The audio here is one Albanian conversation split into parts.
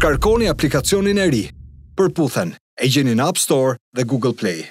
Shkarkoni aplikacionin e ri. Përputhen, e gjeni në App Store dhe Google Play.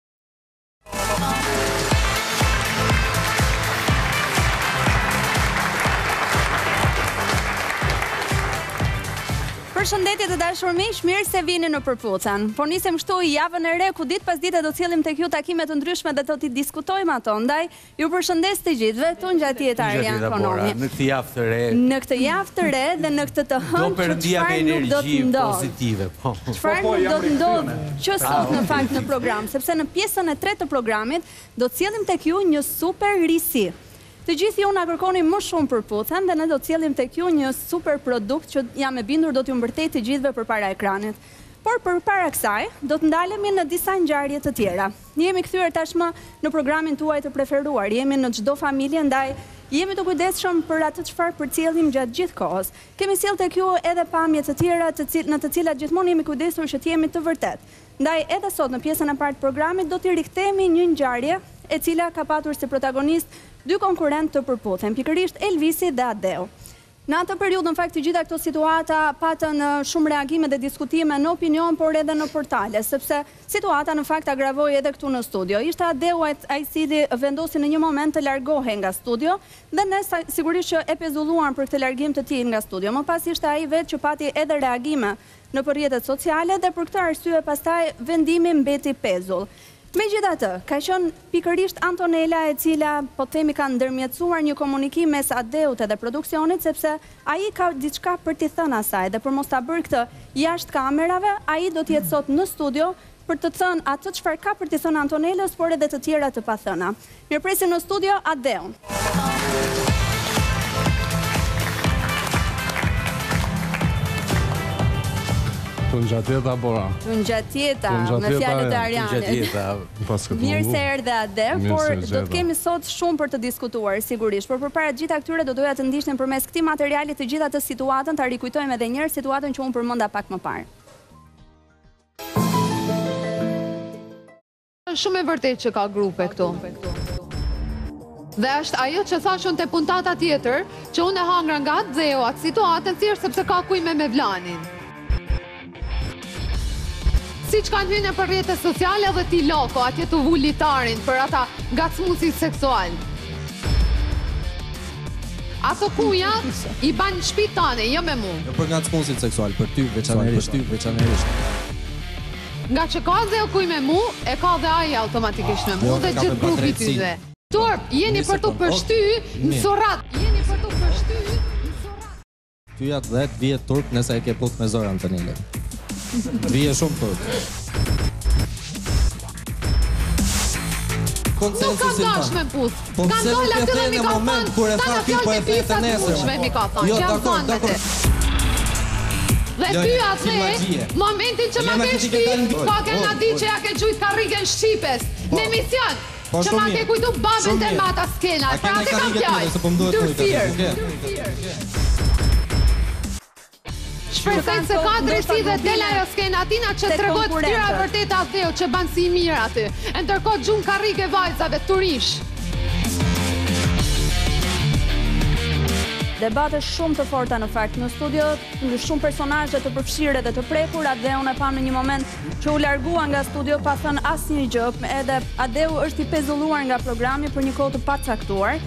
Përshëndetje të dashur miq, mirë se vini në Përputhen. Po nisem kështu javën e re ku ditë pas dite do të sjellim tek ju takime të ndryshme dhe do t'i diskutojmë ato. Ndaj ju përshëndes të gjithëve këtu në gjatjet Arjan Konomi. Në këtë javë të re. Në këtë javë të re dhe në këtë të hënë çfarë nuk do të ndodhë pozitive. Çfarë nuk do të ndodhë që sot në fakt në program, sepse në pjesën e tretë të programit do të sjellim tek ju një super risi. Të gjithë ju na kërkoni më shumë Përputhen dhe ne do të sjellim tek ju një super produkt që jam e bindur do t'ju mbërtej të gjithëve përpara ekranit. Por përpara kësaj, do të ndalemi në disa ngjarje të tjera. Jemi kthyer tashmë në programin tuaj të preferuar, jemi në çdo familje, ndaj jemi të kujdesshëm për atë çfarë përcjellim gjatë gjithë kohës. Kemi sjell tek ju edhe pamje të tjera në të cilat gjithmonë jemi kujdesur që të jemi të vërtetë. Ndaj edhe sot në pjesën e parë të programit do t'i rikthehemi një ngjarje e cila ka patur si protagonist dy konkurrent të Përputhen, pikërisht Elvisi dhe Adeu. Në atë periudhë, në fakt, të gjitha këto situata patën shumë reagime dhe diskutime në opinion, por edhe në portale, sepse situata në fakt agravoi edhe këtu në studio. Ishte Adeu ai cili vendosi në një moment të largohej nga studio dhe ne sigurisht që e pezulluan për këtë largim të tij nga studio. Më pas ishte ai vetë që pati edhe reagime në rrjetet sociale dhe për këtë arsye pastaj vendimi mbeti pezull. Megjithatë, ka qenë pikërisht Antonela e cila po themi ka ndërmjetësuar një komunikim mes Adeut edhe produksionit, sepse ai ka diçka për t'i thënë asaj dhe për mos ta bërë këtë jashtë kamerave, ai do të jetë sot në studio për të thënë atë çfarë ka për t'i thënë Antonelës, por edhe të tjera të pathëna. Mirëpresim në studio Adeun. Në gjatjeta, bora. Në gjatjeta, me fjalët e Arjanit. Mirë se erdhe Ade, por do të kemi sot shumë për të diskutuar, sigurisht. Por përpara gjitha këtyre do doja të ndiqnin përmes këtij materiali të gjitha të situatën, ta rikujtojmë edhe një herë situatën që unë përmenda pak më parë. Shumë e vërtetë që ka grupe këtu. Dhe është ajo që thashun te puntata tjetër, që unë e hangra nga Adeu atë situatën thjesht sepse ka kujme me Vlanin. Si që kanë hynë për rrjetet sociale dhe ti loko, atje të vullitarin për ata ngacmuesit seksual. Ato kujat i banë shtëpi tane, jo me mu. Jo për ngacmuesit seksual, për ty veçanërisht. Nga që ka dhe o kuj me mu, e ka dhe aja automatikisht me mu dhe gjithë grupi tyve. Torp, jeni për të përshty në Sorat. Jeni për të përshty në Sorat. Tyja 10 vjet turp nëse e ke put me zor Antonele. Vije shumë turp. Nuk kam dash me pus. Kanë dollë aty dhe mi ka fanë. Ta në fjallë të pisa të mushme mi ka fanë. Jo, dakor. Dhe ty atë, momentin që ma ke shpi, pa ke nga di që ja ke gjujt karrike në Shqipes, në emision, që ma ke kujtu babën të mata skena, pra atë kam fjallë, dërfirë. Shpresoj se ka drejtësi dhe del ajo skena atina që tregon tyra vërtet Adeu që banë si mirë aty. E ndërkohë gjumë karrike vajzave turish. Debate shumë të forta në fakt në studio, shumë personazhe të përfshirë dhe të prekur. Adeun e pam në një moment që u largua nga studio pa thënë asnjë gjë, edhe Adeu është i pezulluar nga programi për një kohë të pacaktuar.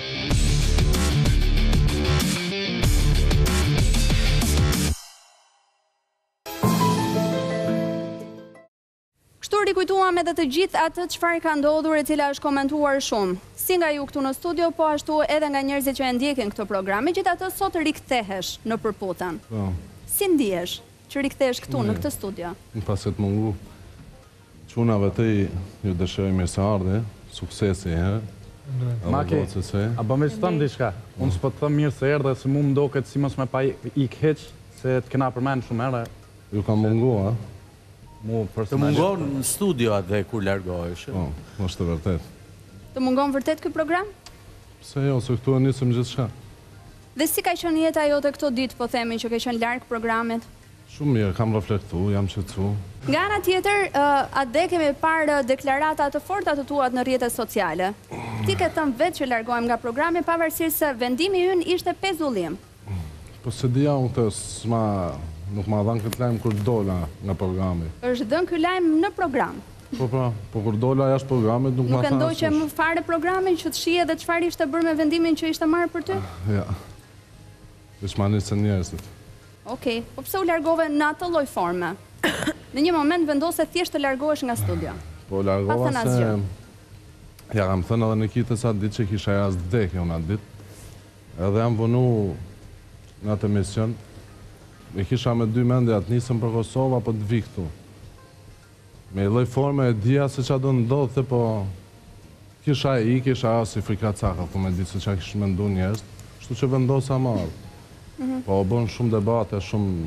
Kështu rikujtuam edhe të gjithë atë çfarë ka ndodhur e cila është komentuar shumë. Si nga ju këtu në studio, po ashtu edhe nga njerëzit që e ndjekin këtë program. Megjithatë sot rikthehesh në Përputhen. Po. Si ndihesh që rikthehesh këtu në këtë studio? Pas të mungu. Çunave të ju dëshiroj mirëseardhje, suksesi, Maki, a bëme që thëmë diçka? Unë s'po të thëmë mirë se erdhe, se mu më doket si mos me pa ik heq, se të kena përmenë shumë ere. Ju ka mungu, a? Të mungon në studio atë kur largohesh. Po, është të vërtet. Të mungon vërtet ky program? Pse jo, se këtu e nisëm gjithçka. Dhe si ka qenë jeta jote këto ditë, po themi që ke qenë larg programit? Shumë mirë, kam reflektu, jam shqetësu. Nga ana tjetër, Ade kemi parë deklarata të forta të tuat në rrjetet sociale. Ti ke thënë vetë që largohem nga programi pavarësisht se vendimi ynë ishte pezullim. Po se dija unë të s'ma Nuk ma dhanë këtë lajmë kur dola nga programi. Është dhënë ky lajm në program. Po kur dola jashtë programit nuk ma thanë. Nuk e ndoqe më fare programin që të shije dhe çfarë ishte bërë me vendimin që ishte marrë për ty? Ja. Veç ma nisën njerëzit. Okej, po pse u largove në atë lloj forme? Në një moment vendose thjesht të largohesh nga studio. Po largova se... Ja, kam thënë edhe në kitës atë ditë që kisha rast vdekje unë atë ditë. Edhe jam vënu në atë emision. E kisha me 2 mendje atë nisëm për Kosovë apo të vi këtu. Me lloj forme e dija se qa do ndodhte, po kisha kisha si frika caka, po me ditë se qa kishë mendu njerëz, shtu që vendosa marrë. Po o bën shumë debate, shumë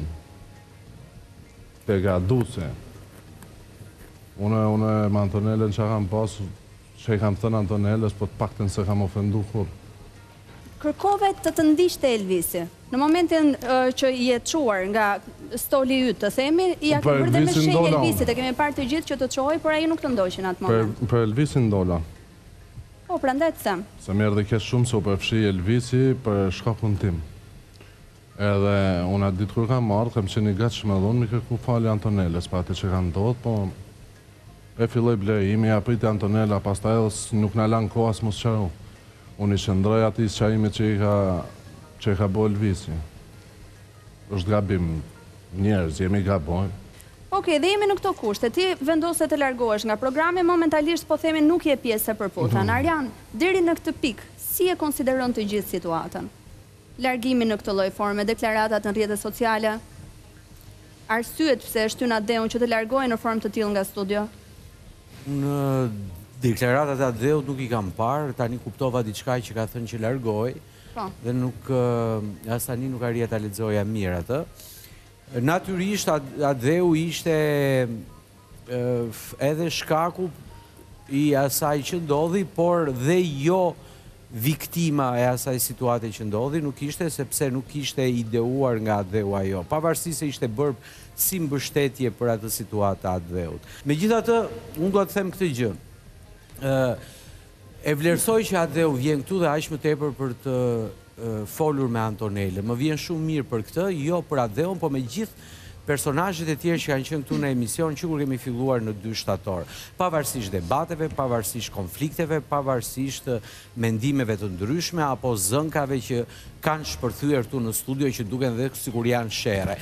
pegaduse. Unë me Antonellen që kam pasu, që i kam thënë Antonelles, po të pakten se kam ofendu kur. Kërkove të ndiqte Elvisi. Në momentin që i e çuar nga stoli yt, të themi, ja ke bërë dhe me shenjë Elvisit, e kemi parë të gjithë që të çojë, por ai nuk të ndoqi në atë moment. Për Elvisin ndola. Po, prandaj të them. Se më erdhi keq shumë se u përfshi Elvisi për shkakun tim. Edhe unë atë ditë kur kam marrë, kam qenë i gatshëm edhe unë mi kërku falje Antonelles pa atë që ka ndodhur, po e filloi blerimi, ja priti Antonella, pastaj edhe nuk na lan kohë as mos çau. Unë i shëndroj ati sqarimi që i ka bo Elvisi. Është gabim njerëz, jemi gabojnë. Okej, dhe jemi në këto kushte. Ti vendose të largohesh nga programi, momentalisht po themi nuk je pjesë e përputhën. Arjan, deri në këtë pikë, si e konsideron të gjithë situatën? Largimin në këtë lloj forme, deklaratat në rrjetet sociale, arsyet pse e shtyn Adeun që të largohej në formë të tillë nga studio? Në deklaratat e Adeut nuk i kam parë, tani kuptova diçka që ka thënë që largohej, dhe nuk, as tani nuk arrija ta lexoja mirë atë. Natyrisht Adeu ishte edhe shkaku i asaj që ndodhi, por dhe jo viktima e asaj situate që ndodhi, nuk ishte sepse nuk ishte ideuar nga Adeu ajo, pavarësisht se ishte bërë si mbështetje për atë situatë Adeut. Megjithatë, unë do të them këtë gjë. E vlerësoj që Adeu vjen këtu dhe aq më tepër për të folur me Antonelle. Më vjen shumë mirë për këtë, jo për Adeun, po me gjithë personazhet e tjerë që kanë qenë këtu në emision që kur kemi filluar në 2 shtator. Pavarësisht debateve, pavarësisht konflikteve, pavarësisht mendimeve të ndryshme apo zënkave që kanë shpërthyer këtu në studio që duken dhe sikur janë shere.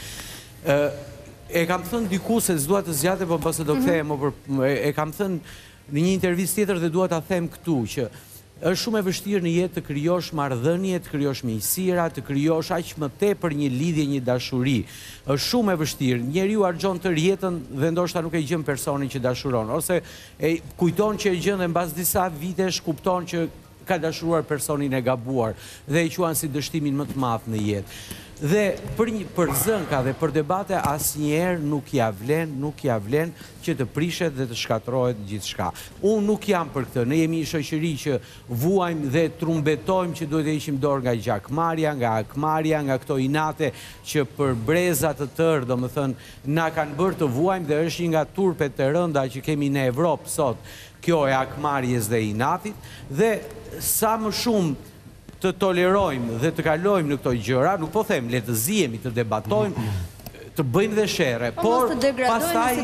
E kam thënë diku se s'dua të zgjatem, po pse do kthehem, e kam thënë në një intervistë tjetër dhe dua ta them këtu që është shumë e vështirë në jetë të krijosh marrëdhënie, të krijosh miqësira, të krijosh aq më tepër një lidhje, një dashuri. Është shumë e vështirë. Njeriu harxhon tërë jetën dhe ndoshta nuk e gjen personin që dashuron, ose e kujton që e gjen dhe mbas disa vitesh kupton që ka dashuruar personin e gabuar dhe e quan si dështimin më të madh në jetë. Dhe për zënka dhe për debate asnjëherë nuk ja vlen që të prishet dhe të shkatrohet gjithçka. Unë nuk jam për këtë. Ne jemi një shoqëri që vuajmë dhe trumbetojmë që duhet të heqim dorë nga gjakmarrja, nga akmarrja, nga këto inate që për breza të tërë, domethënë, na kanë bërë të vuajmë dhe është një nga turpet të rënda që kemi në Evropë sot, kjo e akmarrjes dhe inatit, dhe sa më shumë të tolerojmë dhe të kalojmë në këto gjëra, nuk po them le të zihemi, të debatojmë, të bëjmë dhe shere, por pastaj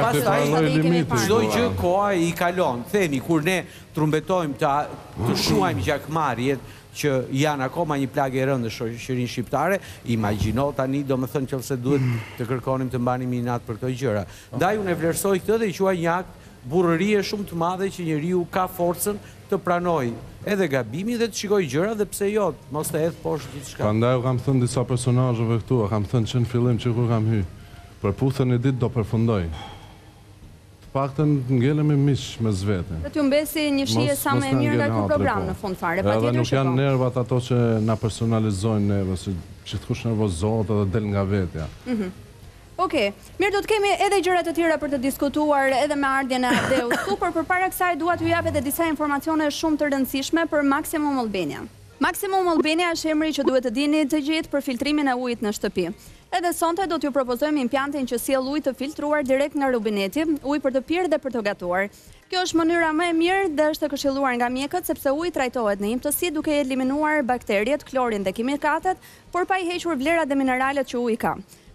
çdo gjë koha i kalon. Themi kur ne trumbetojmë të shuajmë gjakmarrjet që janë akoma një plagë e rëndë në shoqërinë shqiptare, imagjino tani domethënë nëse duhet të kërkonim të mbanim inat për këto gjëra. Ndaj unë e vlerësoj këtë dhe i quaj një akt burrërie shumë të madhe që njeriu ka forcën të pranoj edhe gabimi dhe të shikoj gjëra dhe pse jo, mos të hedh poshtë gjithçka. Prandaj kam thënë disa personazheve këtu, kam thënë që në fillim që kur kam hyrë, përputhjen e ditë do përfundoj. Të paktën ngelemi miq me zvete. Do t'ju mbesi një shije sa më e mirë nga ky program në fund fare, patjetër. Edhe nuk janë nervat ato që na personalizojnë neve, se gjithkush nervozohet edhe del nga vetja. Okej, mirë, do të kemi edhe gjëra të tjera për të diskutuar edhe me ardhjën e Adeut këtu, por përpara kësaj dua t'ju jap edhe disa informacione shumë të rëndësishme për Maximum Albania. Maximum Albania është emri që duhet të dini të gjithë për filtrimin e ujit në shtëpi. Edhe sonte do t'ju propozojmë impjantin që sjell ujë të filtruar direkt nga rubineti, ujë për të pirë dhe për të gatuar. Kjo është mënyra më e mirë dhe është e këshilluar nga mjekët sepse uji trajtohet në imtësi duke eliminuar bakteriet, klorin dhe kimikatet, por pa i hequr vlerat dhe mineralet që uji ka.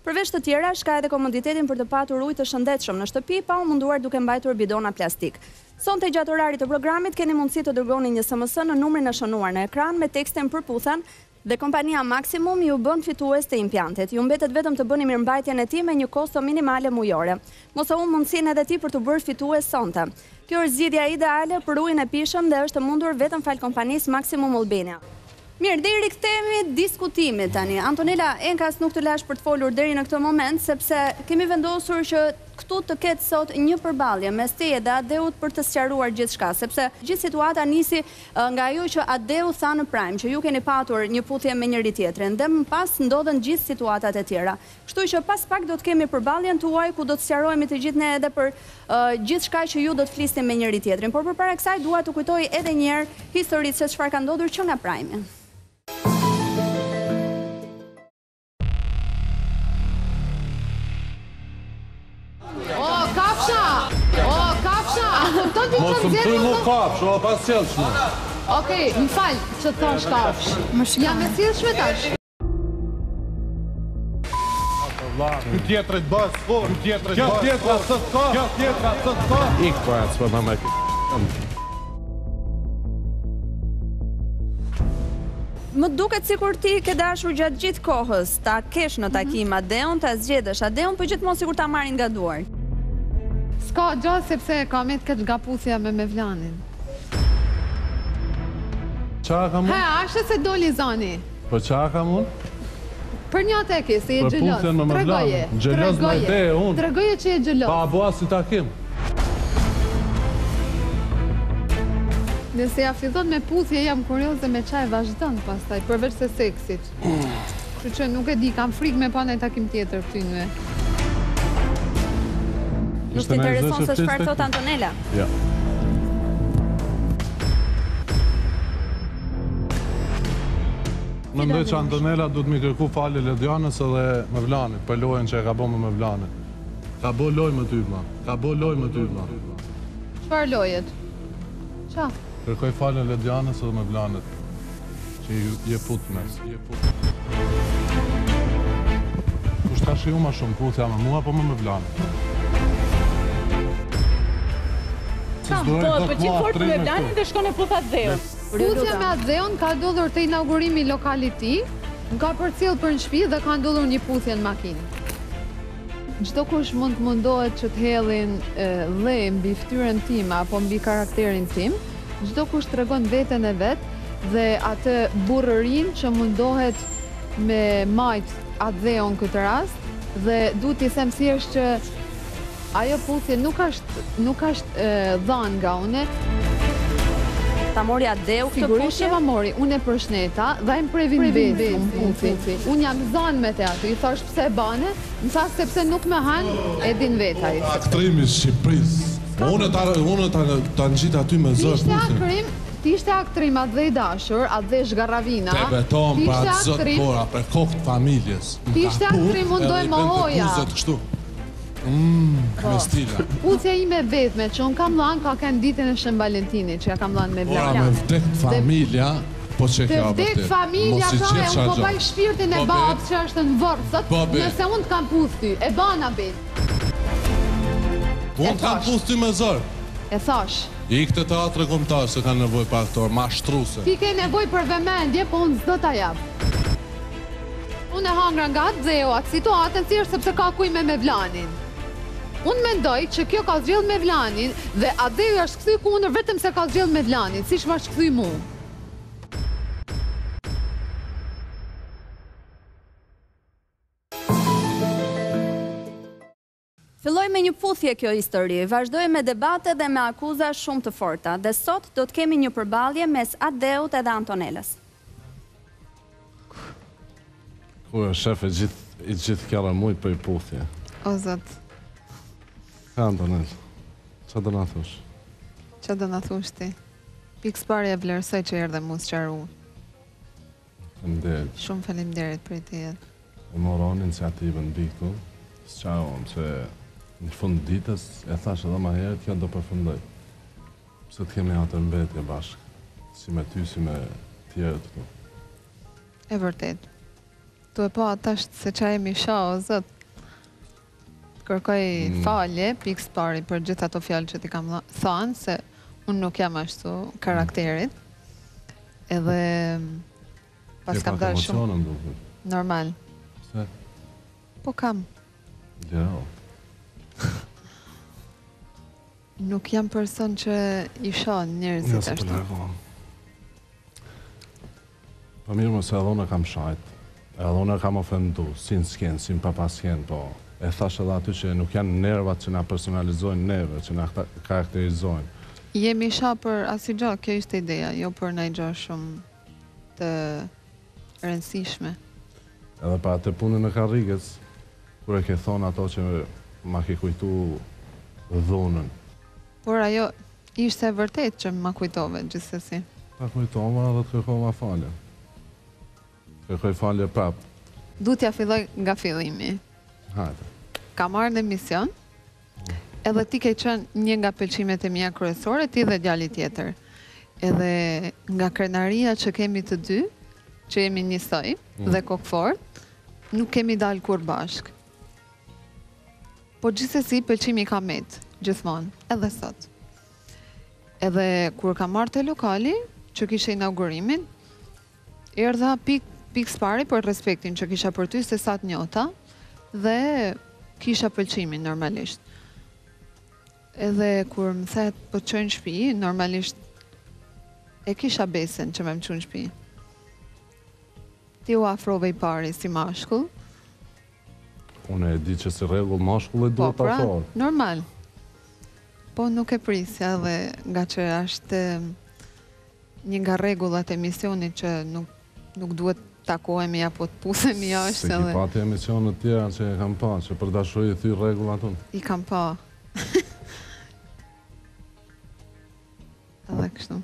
Përveç të tjera, shka edhe komoditetin për të patur ujë të shëndetshëm në shtëpi, pa u munduar duke mbajtur bidona plastik. Sonte gjatë orarit të programit keni mundësi të dërgoni një SMS në numrin e shënuar në ekran me tekstin përputhen dhe kompania Maximum ju bën fitues të impjantit. Ju mbetet vetëm të bëni mirëmbajtjen e tij me një kosto minimale mujore. Mos u mundësinë edhe ti për të bërë fitues sonte. Kjo është zgjidhja ideale për ujin e pishëm dhe është mundur vetëm fal kompanisë Maximum Albania. Mirë, deri rikthehemi diskutimit tani. Antonela Enkas nuk të lash për të folur deri në këtë moment, sepse kemi vendosur që këtu të ketë sot një përballje mes teje dhe Adeut për të sqaruar gjithçka, sepse gjithë situata nisi nga ajo që Adeu tha në Prime, që ju keni patur një puthje me njëri tjetrin, dhe më pas ndodhen gjithë situatat e tjera. Kështu që pas pak do të kemi përballjen tuaj ku do të sqarohemi të gjithë ne edhe për gjithçka që ju do të flisni me njëri tjetrin. Por përpara kësaj dua të kujtoj edhe një herë historisë se çfarë ka ndodhur që nga Prime. Mos më thuj mu kafsh, o pas sjellshme. Okej, më falë që të thash kafsh. Jam e sjellshme tash. Kjo tjetërit bas, kjo tjetra sot ka. Ik po atë s'po më Më duket sikur ti ke dashur gjatë gjithë kohës ta kesh në takim Adeun, ta zgjedhësh Adeun, por gjithmonë sikur ta marrin nga duar. S'ka gjatë sepse ka me të këtë gaputhja me Mevlanin. Qa ka mund? Ashtë se doli zani. Po qa ka mund? Për një teki, se je Për gjelos. puthjen me Mevlanin. Gjelos me te e unë. Tregoje që je gjelos. Pa bua si takim. Nëse ja fillon me puthje, jam kurioze me çaj vazhdon pastaj, përveç se seksit. Kështu që nuk e di, kam frikë me pa në takim tjetër këty në. Nuk të intereson se çfarë thot Antonela? Ja. Mendoj që Antonela du të mi kërku falje Ledianës edhe Mevlanit, për lojën që e ka bo me Mevlanit. Ka bo loj më ty, ma. Ka bo loj më ty, ma. Çfarë lojet? Qa? Kërkoj falje Ledianës edhe Mevlanit, që je put mes. Kush ta shi u ma shumë putja me mua, po me Mevlanit. Po që fort për Mevlanin dhe shkon e putha Adeun. Puthja me Adeun ka ndodhur te inaugurimi i lokalit ti, ka përcjell për në shtëpi dhe ka ndodhur një puthje në makinë. Çdo kush mund të mundohet që të hellin dhe mbi fytyrën time apo mbi karakterin tim, çdo kush tregon veten e vet dhe atë burrërinë që mundohet me majt Adeun këtë rast, dhe duhet t'i them thjesht që ajo puthje nuk është dhënë nga une. Ta mori Adeu këtë Sigurisht që ma mori, unë e përshëndeta dhe e më previn vetë më puthi. Unë jam zanë me te aty, i thash pse e bane, më thash sepse nuk me hanë, e din vetaj. Aktrimi Shqipëris, unë ta ngjit aty me zërë puthin. Ti ishte aktrim atë dhe i dashur, atë dhe shgaravina. Te beton për atë zëtë kora, për kokë të familjes. Ti ishte aktrim, unë dojë më hoja. Kristila. Puthja ime vetme, që unë kam lanë ka kënë ditën e Shën Valentinit, që ja kam lanë me Vlad. Ora me vdekt familja, po që kjo vërtet. Të vdekt familja, pra e unë po baj shpirtin e babë që është në vërtët, nëse unë të kam puth ty, e bana bet. Unë të kam puth ty me zërë. E thash. I këtë teatre kombëtar se kanë nevoj për aktor, ma shtruse. Ti ke nevoj për vëmendje, po unë s'do t'a jap. Unë e hangra nga atë dheo, atë situatën thjesht sepse ka kuj me Mevlanin. Unë mendoj që kjo ka zgjell Mevlanin dhe Adeu është kthy kundër vetëm se ka zgjell Mevlanin, siç më është kthy mua. Filloj me një puthje kjo histori, vazhdoj me debate dhe me akuza shumë të forta, dhe sot do të kemi një përballje mes Adeut edhe Antonelës. Ku e shef i gjithë kjara mujt për i puthje? O zot. Ka Antonel, që do në thush? Që do në thush ti? Pikës pari e vlerësoj që erdhe mu sqaru. Faleminderit. Shumë faleminderit për ti jetë. E moron iniciativën bi këtu, sqarohem që në fund ditës e thash edhe ma herët kjo do përfundoj. Se të kemi atë mbetje bashkë, si me ty, si me tjerët këtu. E vërtet. Tu e po atashtë se qa e mi sha, o zët. Kërkoj falje, pikës pari, për gjithë ato fjallë që ti kam thënë, se unë nuk jam ashtu karakterit. Edhe pas kam dalë shumë. Normal. Se? Po kam. Jo. Nuk jam person që i shoh njerëzit ashtu. Po mirë më se edhe unë kam shajt. Edhe unë kam ofendu, si në skenë, si në papaskenë, po e thash edhe aty që nuk janë nervat që na personalizojnë neve, që na karakterizojnë. Jemi sha për asnjë gjë, kjo ishte ideja, jo për ndonjë gjë shumë të rëndësishme. Edhe pa atë punën e karrigës, kur e ke thonë ato që ma ke kujtu dhunën. Por ajo ishte vërtet që ma kujtove gjithsesi. Ta kujtova dhe të kërkova falje. Kërkoj falje prapë. Du t'ja filloj nga fillimi. Hajde. Ka marrë në emision, edhe ti ke qenë një nga pëlqimet e mia kryesore, ti dhe djali tjetër. Edhe nga krenaria që kemi të dy, që jemi njësoj dhe kokfort, nuk kemi dalë kur bashk. Po gjithsesi pëlqimi ka met, gjithmonë, edhe sot. Edhe kur ka marrë te lokali, që kishe inaugurimin, erdha pikës pari për respektin që kisha për ty, se sa të njohta, dhe kisha pëlqimin normalisht. Edhe kur më thet po të qojnë shtëpi, normalisht e kisha besen që me më qojnë shtëpi. Ti u afrove i pari si mashkull. Unë e di që si rregull mashkull e duhet të afrove. Normal. Po nuk e prisja dhe nga që është një nga rregullat e misionit që nuk duhet takohemi apo të pusemi jashtë. Se ki pati emisionet tjera që e kam pa, që për dashuri thy rregullat unë. I kam pa. Edhe kështu.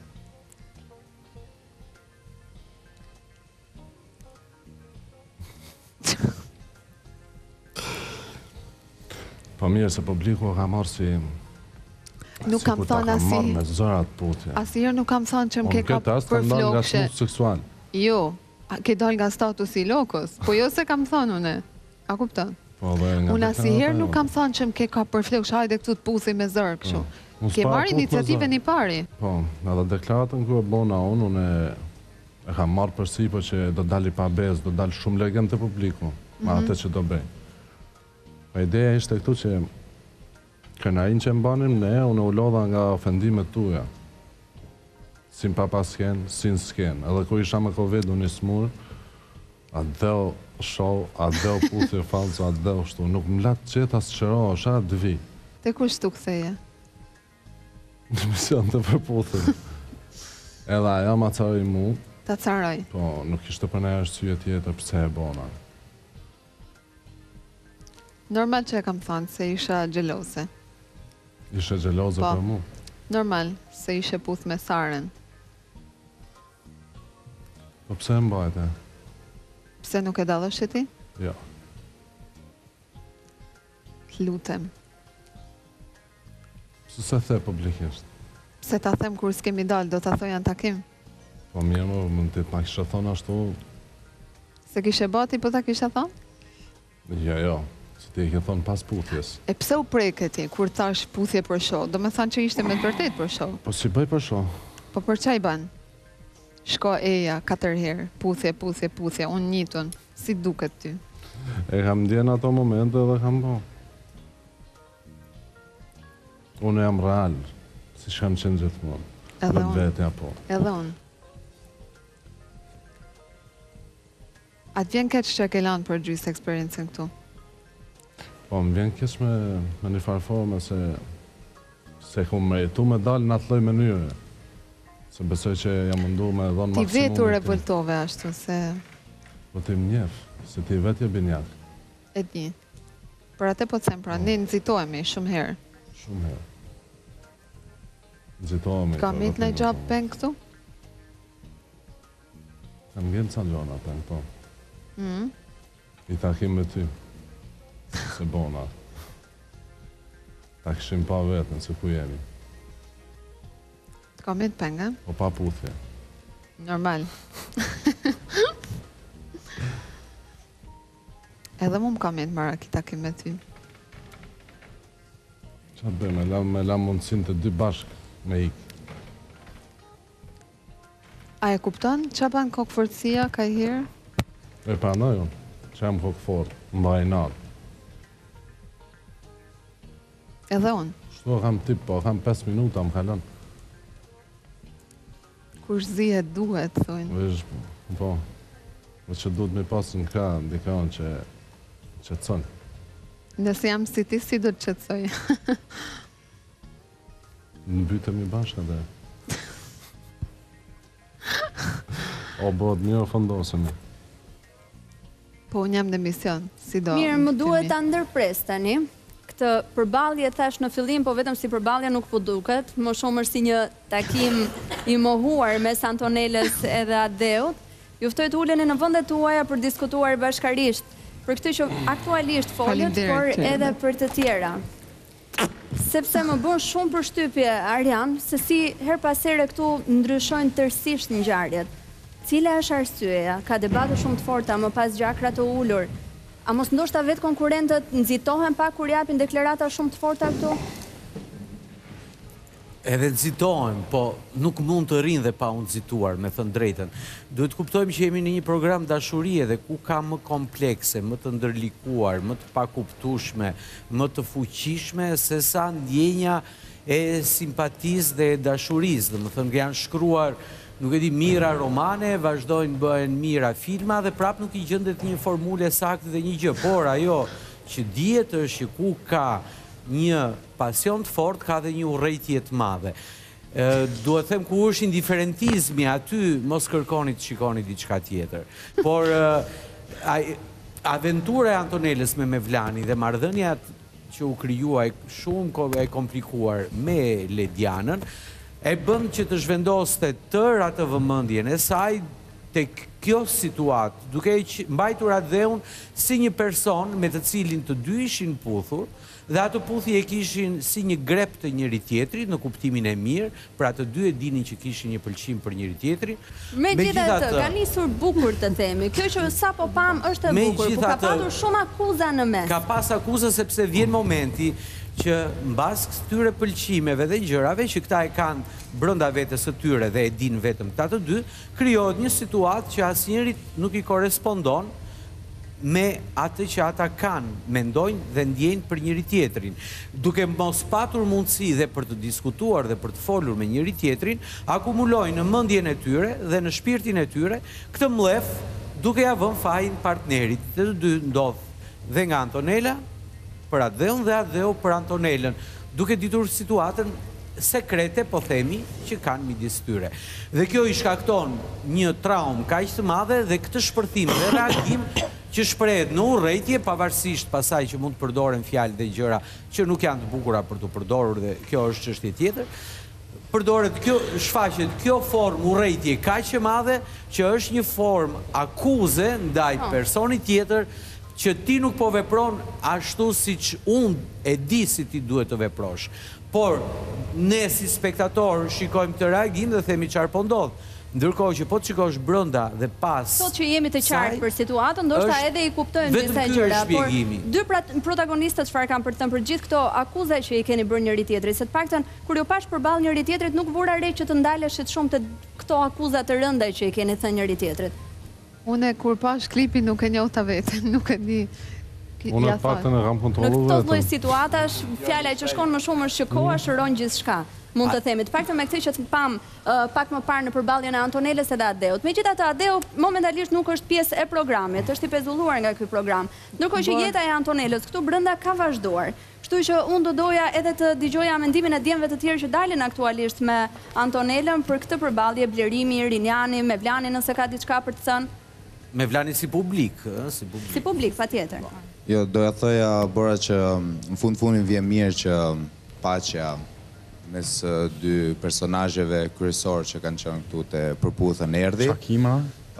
Po mirë se publiku ka marrë si... Nuk kam thënë si... marrë me zërat puthje. Asnjëherë nuk kam thënë që më ke ka për flokëshe. Unë këtë nga smut seksual. Jo, ke dal nga statusi i lokos. Po jo se kam thënë une. A kupton? Unë asnjëherë nuk kam thënë që më ke ka për flokëshe, hajde këtu të puthi me zërë kështu. Ke marrë iniciativën i pari. Po, edhe deklaratën ku e bona unë e kam marrë përsi, po që do dali pa bez, do dali shumë legend të publiku, ma atë që do bëj. Pa ideja ishte këtu që krenarin që mbanim ne, unë u lodha nga ofendimet tuja. Si në papasken, si në sken. Edhe ku isha me Covid, unë i smur, a dheu show, a dheu puthje falco, a dheu shtu. Nuk më latë qeta së qëro, është a dëvi. Te kush tu këtheje? Në mision të përputhje. Edhe aja ma caroj mu. Ta caroj? Po, nuk ishte për ne është syje tjetër pëse e bona. Normal që e kam thënë se isha gjelose. Ishe gjelose për mu? Normal, se ishe puth me Saren. Po pse e mbajte? Pse nuk e dalësh e ti? Jo. Lutem. Pse se the publikisht? Pse ta them kur s'kemi dalë, do ta thoj janë takim? Po mirë më, mund të ma kisha thonë ashtu... Se kishe bati, po ta kisha thonë? Jo. Se ti e ke thonë pas puthjes. E pse u preke ti, kur thash puthje për show? Do me thanë që ishte me të vërtet për show. Po si bëj për show? Po për qaj ban? Shko eja, 4 herë, puthje, unë njitun. Si duket ty? E kam ndjenë ato momente dhe kam bo. Unë jam real, si shkam qenë gjithmonë. Edhe unë. Vetja po. Edhe unë. Atë vjen keq që e ke lanë për gjysë eksperiencën këtu? Po, më vjen keq me një farforme se ku me jetu me dalë në atë lloj mënyre. Se besoj që jam mundu me dhonë maksimum. Ti vetë u revoltove ashtu, se... Po ti më njef, se ti vetë je binjak. E di. Për atë po të them, pra, ne nëzitohemi shumë herë. Shumë herë. Nëzitohemi. Ka mit në gjabë peng këtu? Kam gjenë ca gjona peng, po. I takim me ty. Se bona. Ta këshim pa vetën, se ku jemi. Ka mit peng, e? Po pa puthje. Normal. Edhe mu më ka mit mara ki takim me ty. Qa bëjmë, me la mundësin të dy bashkë me ikë. A e kupton që ban kokëfortësia ka i herë? E pranoj unë, që jam kokëfort, mbaj natë. Edhe unë? Shtu kam tip, po kam 5 minuta më kalon. Kur zihet duhet, thujnë. Vesh, po, që duhet me pasë në ka, ndikon që qëtëson. Nëse jam si ti, si do të qëtësoj? Në bytëm i bashkë edhe. O, bëhet mirë fondosemi. Po, unë jam në mision, si do. Mirë, më duhet të ndërpres tani. Këtë përballje thash në fillim, po vetëm si përballje nuk po duket. Më shumë është si një takim i mohuar mes Antonelës edhe Adeut. Ju ftoj të uleni në vendet tuaja për diskutuar bashkarisht për këtë që aktualisht folët, por edhe për të tjera. Sepse më bën shumë përshtypje, Arjan, se si her pas here këtu ndryshojnë tërësisht ngjarjet. Cila është arsyeja? Ka debate shumë të forta, më pas gjakra të ulur. A mos ndoshta vetë konkurrentët nxitohen pak kur japin deklarata shumë të forta këtu? Edhe nxitohen, po nuk mund të rinë dhe pa unë nxituar, me thënë drejten. Duhet kuptojmë që jemi në një program dashurie dhe ku ka më komplekse, më të ndërlikuar, më të pakuptueshme, më të fuqishme, se sa ndjenja e simpatisë dhe dashurisë. Dhe më thënë, janë shkruar, nuk e di, mira romane, vazhdojnë bëhen mira filma dhe prap nuk i gjendet një formule saktë dhe një gjë. Por ajo që dihet është që ku ka një pasion të fort, ka dhe një urrejtje të madhe. Duhet them ku është indiferentizmi, aty mos kërkoni të shikoni diçka tjetër. Por aventura e Antonelës me Mevlani dhe marrëdhëniet që u krijuaj shumë e komplikuar me Ledianën, e bën që të zhvendoste tërë atë vëmendjen e saj tek kjo situatë, duke mbajtur Adeun si një person me të cilin të dy ishin puthur, dhe atë puthje e kishin si një grep të njëri tjetrit, në kuptimin e mirë, pra të dy e dinin që kishin një pëlqim për njëri tjetrit. Megjithatë, ka nisur bukur të themi. Kjo që sapo pam është e bukur, por ka patur shumë akuza në mes. Ka pas akuza sepse vjen momenti që mbas këtyre pëlqimeve dhe gjërave që këta e kanë brenda vetes së tyre dhe e din vetëm këta të dy, krijohet një situatë që asnjërit nuk i korespondon me atë që ata kanë, mendojnë dhe ndjejnë për njëri tjetrin. Duke mos patur mundësi dhe për të diskutuar dhe për të folur me njëri tjetrin, akumulojnë në mendjen e tyre dhe në shpirtin e tyre këtë mllef, duke ja vënë fajin partnerit. Të dy ndodh dhe nga Antonela për Adeun dhe Adeu për Antonelën, duke ditur situatën sekrete, po themi, që kanë midis tyre. Dhe kjo i shkakton një traumë kaq të madhe dhe këtë shpërthim dhe reagim që shprehet në urrejtje, pavarësisht pasaj që mund të përdoren fjalë dhe gjëra që nuk janë të bukura për të përdorur dhe kjo është çështje tjetër. Përdoret kjo, shfaqet kjo formë urrejtje kaq e madhe që është një formë akuze ndaj personit tjetër që ti nuk po vepron ashtu siç unë e di si ti duhet të veprosh. Por ne si spektator shikojmë të reagim dhe themi çfarë po ndodh. Ndërkohë që po të shikosh brenda dhe pas. Sot që jemi të qartë për situatën, ndoshta edhe i kuptojmë disa gjëra, por dy protagonistët çfarë kanë për të thënë për gjithë këto akuza që i keni bërë njëri tjetrit, se të paktën kur ju pash përballë njëri tjetrit nuk vura re që të ndaleshit shumë të këto akuza të rënda që i keni thënë njëri tjetrit. Unë kur pash klipin nuk e njohta veten, nuk e di. Unë paktën e kam kontrolluar vetëm. Në këto lloj situatash, fjala që shkon më shumë është që koha shëron gjithçka. Mund të themi, të paktën me këtë që të pam pak më parë në përballjen e Antonelës edhe Adeut. Megjithatë Adeu momentalisht nuk është pjesë e programit, është i pezulluar nga ky program. Ndërkohë që jeta e Antonelës këtu brenda ka vazhduar. Kështu që unë do doja edhe të dëgjoja mendimin e djemve të tjerë që dalin aktualisht me Antonelën për këtë përballje, Blerimi, Rinjani, Mevlani nëse ka diçka për të thënë. Mevlani si publik, si publik, patjetër. Jo, doja thoja Bora që në fundin vjen mirë që paqja mes dy personazheve kryesor që kanë qenë këtu te përputhën erdhi. Shakima.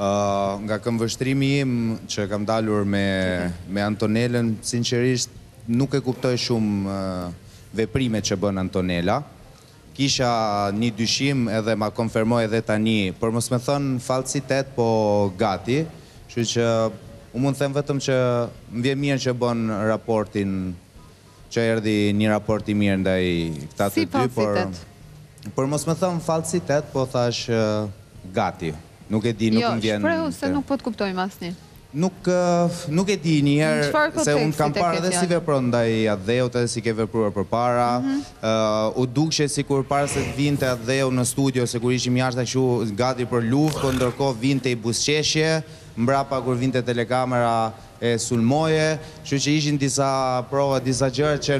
Nga këmbvështrimi im që kam dalur me Antonelën, sinqerisht nuk e kuptoj shumë veprimet që bën Antonela. Kisha një dyshim edhe ma konfirmoj edhe tani, por mos me thënë falsitet, po gati. Kështu që unë mund të them vetëm që më vjen mirë që bën raportin që erdhi një raport i mirë ndaj këta të dy, por mos më thëmë falsitet, po thash gati. Nuk e di, nuk më vjen... Jo, shprehu se nuk po të kuptojmë asni. Nuk e di njerë, se unë kam parë edhe si vepron ndaj Adheut edhe si ke vepruar për para. U dukshë si kur parë se të vinte Adheu në studio, se kur ishim jashtë kështu gati për luftë, po ndërkohë vinte i busqeshje, mbrapa kur vinte telekamera e sulmoje, kështu që ishin disa prova, disa gjëra që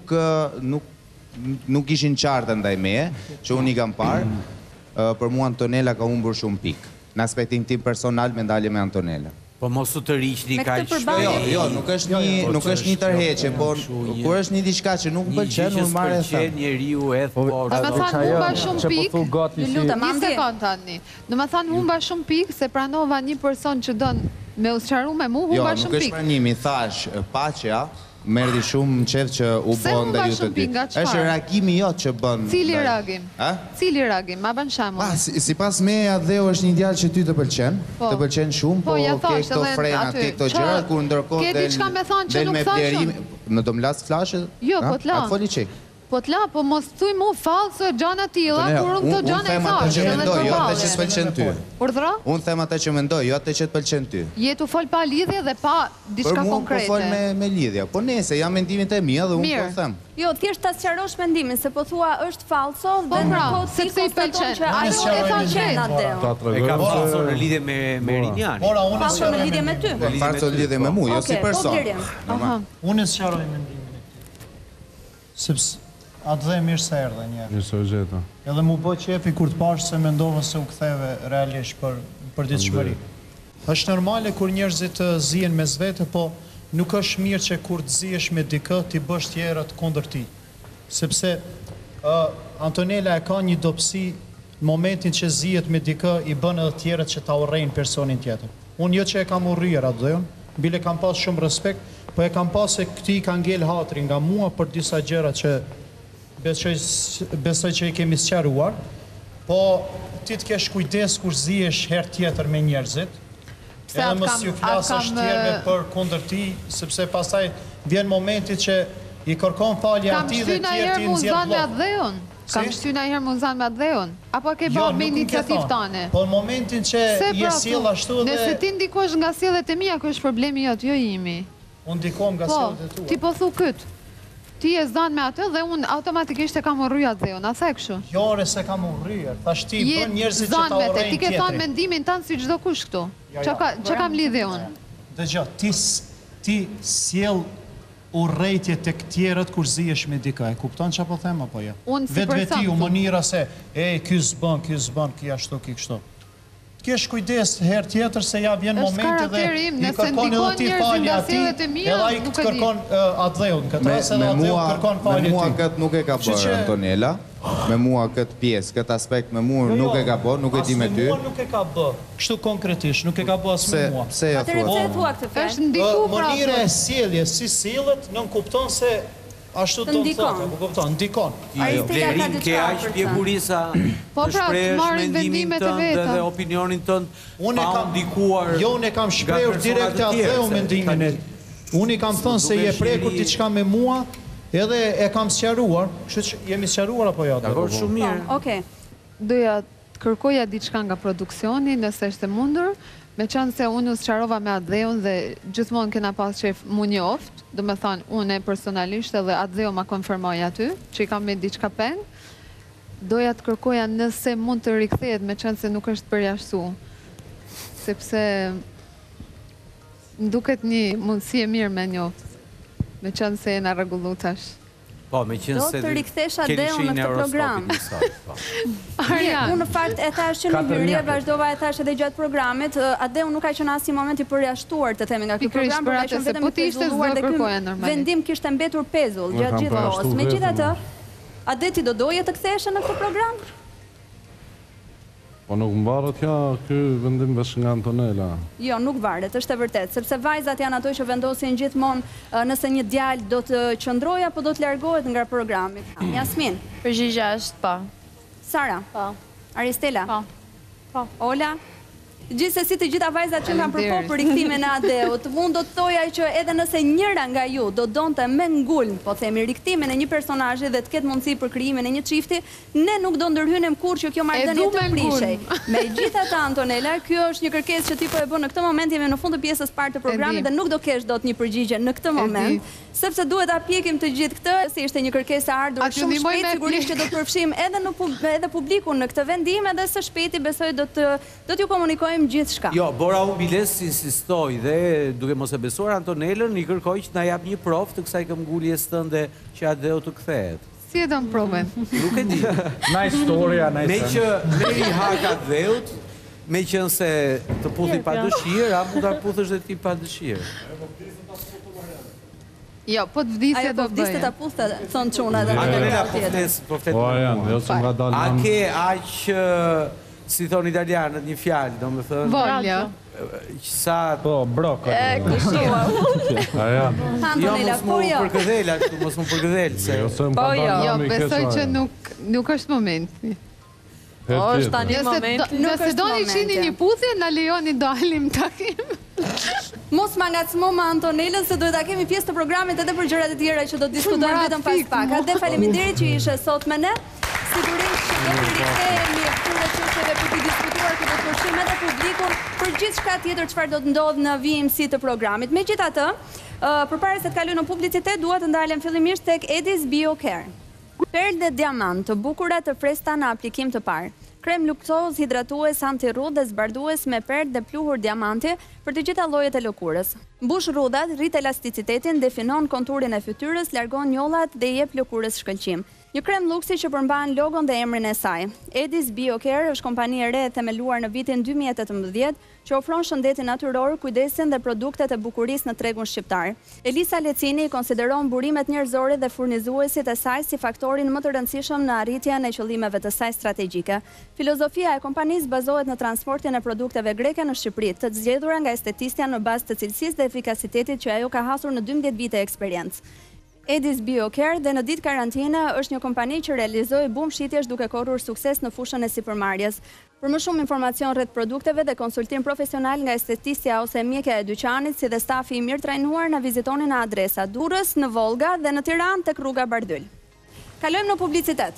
nuk ishin qartë ndaj meje, që unë i kam parë. Për mua Antonella ka humbur shumë pikë. Në aspektin tim personal me ndalje me Antonella. Po mos u të rishni ka i shpejt. Jo, nuk është një tërheqe, por kur është një diçka që nuk më pëlqen, unë marrë e thëmë. Një që s'pëlqen njeriu e thë por. Në më thanë humba shumë pikë, një sekund tani. Në më thanë humba shumë pikë, se pranova një person që donë me usqaru me mu, humba shumë pikë. Jo, nuk është pranimi, thash, pacja, merdi shumë në qef që u bënë dhe ju të dy. Është reagimi jo që bënë... Cili reagim? Cili reagim? Ma bënë shamu. Si pas me Adheu është një djalë që ty të pëlqen, të pëlqen shumë, po ke këto frenat, ke këto gjëra, kur ndërkohë del me blerime... Ke diçka me thonë që nuk thashën? Në do më lasë flashe? Jo, po t'la. A foli qik? Po t'la, po mos thuj mu falso e gjana tila, kur unë të gjana e thashë. Unë them atë që mendoj, jo atë që s'pëlqen ty. Urdhra? Unë them atë që mendoj, jo atë që t'pëlqen ty. Jetu fol pa lidhje dhe pa diçka konkrete. Për mu po fol me lidhja, po nese, jam mendimin të mija dhe unë po them. Jo, thjesht ta sqarosh mendimin, se po thua është falso, dhe në kohë ti konstaton që ajo e pëlqen Adheu. E ka falso në lidhje me Rinjani. Falso në lidhje me ty. Falso në lidhje me mu, jo si person. Unë e sqaroj mendimin e këtij. Sepse Adhe mirë se erdhe njerë. Mirë se u gjeta. Edhe mu bë qefi kur të pashë se mendova se u ktheve realisht për ditë shmëri. Është normale kur njerëzit të zien me zvete, po nuk është mirë që kur të ziesh me dikë, ti bësh tjerët kundër ti. Sepse Antonella e ka një dopsi në momentin që ziet me dikë, i bën edhe tjerët që ta urrejnë personin tjetër. Unë jo që e kam urryer Adheun, bile kam pas shumë respekt, po e kam pas se këti ka ngel hatri nga mua për disa gjëra që besoj që i kemi sqaruar, po ti të kesh kujdes kur ziesh her tjetër me njerëzit, edhe mos ju flasësh tjerëve për kundër ti, sepse pastaj vjen momenti që i kërkon falje ati dhe tjerë ti nëzjetë blok. Kam shty na herë muzan me Adheun? Apo ke bërë me iniciativë tane? Po në momentin që je sjell ashtu dhe... Nëse ti ndikosh nga sjellet e mia, kjo është problemi jot, jo imi. Unë ndikom nga sjellet e tua. Ti po thu këtë. Ti e zdan me atë dhe unë automatikisht e kam urryer Adheun, a the kështu? Jo, se kam urryer. Thash ti bën njerëzit që ta urrejnë tjetrin. Ti ke thënë mendimin tanë si çdo kush këtu. Çka kam lidhje unë? Dëgjoj, ti sjell urrejtje tek tjerët kur zihesh me dikë. E kupton çfarë po them apo jo? Vetveti u mënyra se ky s'bën, ky ashtu, ky kështu. Kesh kujdes herë tjetër se ja vjen momenti dhe i kërkon edhe ti falje ati, edhe ai të kërkon Adheun, këtë ras edhe Adheu kërkon falje ti. Me mua këtë nuk e ka bërë Antonella, me mua këtë pjesë, këtë aspekt me mua nuk e ka bërë, nuk e di me ty. As me mua nuk e ka bërë, kështu konkretisht, nuk e ka bërë as me mua. Atëre pse e thua këtë fjalë? Mënyra e sjelljes, si sillet, nën kupton se ashtu do të thotë, po kupton, ndikon. Blerim ke aq pjekurisa të shprehësh mendimin tënd dhe opinionin tënd, pa ndikuar. Jo, unë kam shprehur direkt Adheu mendimin e. Unë i kam thënë se je prekur diçka me mua, edhe e kam sqaruar, kështu që jemi sqaruar apo jo? Dakor, shumë mirë. Okej. Doja të kërkoja diçka nga produksioni, nëse është e mundur. Me qënë se unë sqarova me Adheun dhe gjithmonë kena pas qef mu njoft, do me thonë unë personalisht edhe Adheu ma konfirmoj aty, që i kam me diçka peng, doja të kërkoja nëse mund të rikthehet me qënë se nuk është përjashtu, sepse më duket një mundësi e mirë me njoft, me qënë se e në rregullu tash. Po, me qënë se do të rikthesh Adheun në këtë program. Unë në fakt e thash që në hyrje vazhdova e thash edhe gjatë programit, Adheun nuk ka qenë asnjë moment i përjashtuar të themi nga ky program, por ka qenë vetëm i pezulluar dhe ky vendim kishte mbetur pezull gjatë gjithë kohës. Megjithatë, a ti do doje të ktheheshe në këtë program? Po nuk mbarët ky vendim veç nga Antonella. Jo, nuk varet, është e vërtet, sepse vajzat janë ato që vendosin gjithmonë nëse një djalë do të qëndrojë apo do të largohet nga programi. Jasmin. Përgjigja është po. Sara. Po. Aristela. Po. Po. Ola. Gjithsesi të gjitha vajzat që kanë përpop për riktimin e Adeut, unë do të thoja që edhe nëse njëra nga ju do donte me ngulm, po themi, riktimin e një personazhi dhe të ketë mundësi për krijimin e një çifti, ne nuk do ndërhynem kur që kjo marrëdhënie të prishej. Megjithatë, Antonela, kjo është një kërkesë që ti po e bën në këtë moment, jemi në fund të pjesës parë të programit dhe nuk do kesh dot një përgjigje në këtë moment, sepse duhet ta pjekim të gjithë këtë, si ishte një kërkesë e ardhur shumë shpejt, sigurisht që do të përfshijmë edhe publikun në këtë vendim, edhe së shpejti besoj do t'ju komunikojmë gjithçka. Jo, Bora unë biles insistoj dhe duke mos e besuar Antonelën, i kërkoj që na jap një provë të kësaj këmbguljes tënde që Adeu të kthehet. Si e don provën? Nuk e di. Nice story, nice. Me që Meri haka Adeut, me qenë se të puthi pa dëshirë, a mund ta puthësh dhe ti pa dëshirë. Jo, po të vdiste do bëjë. Po vdiste ta puthë, thonë çuna dhe Antonela po flet. Po janë, jo se nga dalë. A ke aq si thonë italianët një fjalë, domethënë. Volja. Sa po broko. Kushtua. Antonela, po jo. Mos më përgëdhel se. Po jo, besoj që nuk është momenti. Është tani momenti. Nëse doni qini një puthje, na lejoni dalim takim. Mos ma ngacmo me Antonelën se duhet ta kemi pjesë të programit edhe për gjërat e tjera që do të diskutojmë vetëm pas pak. Dhe faleminderit që ishe sot me ne. Sigurisht që do të rikthehemi këtyre çështjeve për të diskutuar që do të përfshijmë edhe publikun për gjithçka tjetër çfarë do të ndodhë në VMC të programit. Megjithatë, përpara se të kaloj në publicitet, dua të ndalem fillimisht tek Edis Bio Care. Perlë dhe diamant të bukura të fresta në aplikim të parë. Krem luktoz, hidratues, anti-rrudh dhe zbardues me perlë dhe pluhur diamanti për të gjitha llojet e lëkurës. Mbush rrudhat, rrit elasticitetin, definon konturin e fytyrës, largon njollat dhe jep lëkurës shkëlqim. Një krem luksi që përmban logon dhe emrin e saj. Edis Bio Care është kompani e re e themeluar në vitin 2018 që ofron shëndetin natyror, kujdesin dhe produktet e bukurisë në tregun shqiptar. Elisa Lecini i konsideron burimet njerëzore dhe furnizuesit e saj si faktorin më të rëndësishëm në arritjen e qëllimeve të saj strategjike. Filozofia e kompanisë bazohet në transportin e produkteve greke në Shqipëri, të zgjedhura nga estetistja në bazë të cilësisë dhe efikasitetit që ajo ka hasur në 12 vite eksperiencë. Edis Bio Care dhe në ditë karantine është një kompani që realizoi bum shitjesh duke korrur sukses në fushën e sipërmarrjes. Për më shumë informacion rreth produkteve dhe konsultim profesional nga estetistja ose mjekja e dyqanit, si dhe stafi i mirë trajnuar, na vizitoni në adresa Durrës, në Volga dhe në Tiranë tek rruga Bardyl. Kalojmë në publicitet.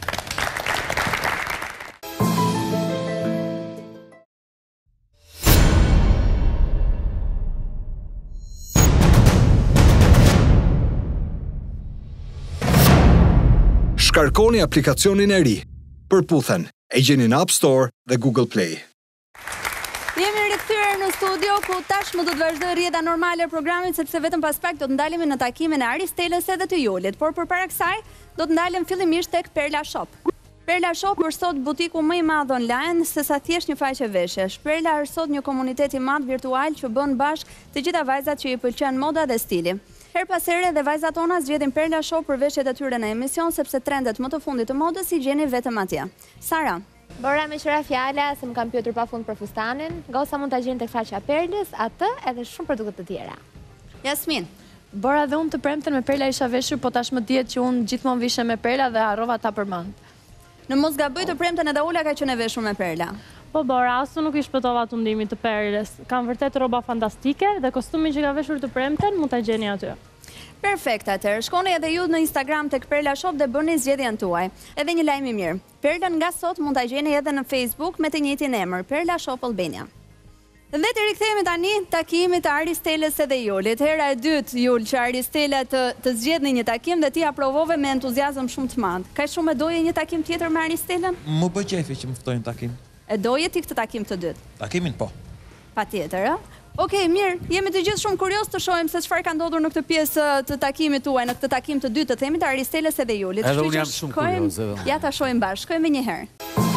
Shkarkoni aplikacionin e ri. Përputhen, e gjeni në App Store dhe Google Play. Jemi rikthyer në studio ku tashmë do të vazhdoj rrjeta normale e programit sepse vetëm pas pak do të ndalemi në takimin e Aristelës edhe të Jolit, por përpara kësaj do të ndalem fillimisht tek Perla Shop. Perla Shop është sot butiku më i madh online se sa thjesht një faqe veshjesh. Perla është sot një komunitet i madh virtual që bën bashk të gjitha vajzat që i pëlqen moda dhe stili. Her pas here dhe vajzat tona zgjedhin Perla Shop për veshjet e tyre në emision sepse trendet më të fundit të modës i gjeni vetëm atje. Sara. Bora me qëra fjala se më kam pyetur pafund për fustanin, goca mund ta gjeni tek faqja Perlës, atë edhe shumë produkte të tjera. Jasmin. Bora dhe unë të premten me Perla isha veshur, po tashmë dihet që unë gjithmonë vishe me Perla dhe harrova ta përmend. Në mos gaboj të premten edhe Ula ka qenë e veshur me Perla. Po Bora, asu nuk i shpëtova të ndimit të Perlës. Kam vërtet rroba fantastike dhe kostumin që ka veshur të premten mund ta gjeni aty. Perfekt atër, shkoni edhe ju në Instagram tek Perla Shop dhe bëni zgjedhjen tuaj. Edhe një lajm i mirë. Perlën nga sot mund ta gjeni edhe në Facebook me të njëjtin emër, Perla Shop Albania. Dhe të rikthehemi tani takimit të Aristelës edhe Jolit. Hera e dytë, Jul, që Aristela të zgjedhni një takim dhe ti aprovove me entuziazëm shumë të madh. Ka shumë doje një takim tjetër me Aristelën? Më bëj qefi që më ftojnë takim. E doje ti këtë takim të dytë? Takimin po. Patjetër, ë? Okej, mirë, jemi të gjithë shumë kurioz të shohim se çfarë ka ndodhur në këtë pjesë të takimit tuaj, në këtë takim të dytë të themi të Aristelës edhe Julit. Edhe unë jam shumë kurioz. Ja ta shohim bashkë, shkojmë një herë.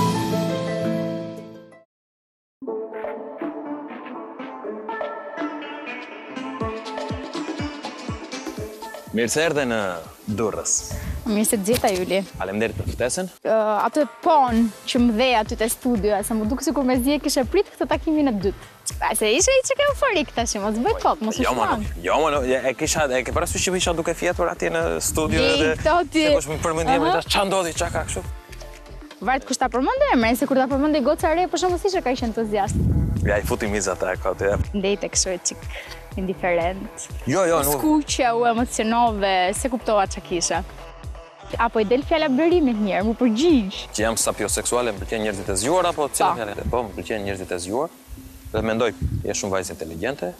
Mirë se erdhe në Durrës. Mirë se të gjitha, Juli. Faleminderit për ftesën. Atë pon që më dhe aty te studio, se më duk sikur me zje kishe prit këtë takimin e dytë. Se ishe i që ke euforik tash, mos bëj kot, mos u shman. Jo, e ke parasysh që isha duke fjetur atje në studio edhe se kush më përmendi emrin tash, ç'a ndodhi, ç'a ka kështu? Varet kush ta përmend emrin, se kur ta përmendi goca re, për shembull si që ka qenë entuziast. Ja, I futi mizat e këtë. Ndejte kështu e qik indiferent. Jo, nuk. Skuqe, u emocionove, se kuptova që kisha. Apo i del fjalla bërimit njerë, mu përgjigj. Që jam sapioseksuale, më pëlqen njerëzit e zgjuar, apo cila fjallet e po, më pëlqen njerëzit e zgjuar. Dhe mendoj, je shumë vajzë inteligente.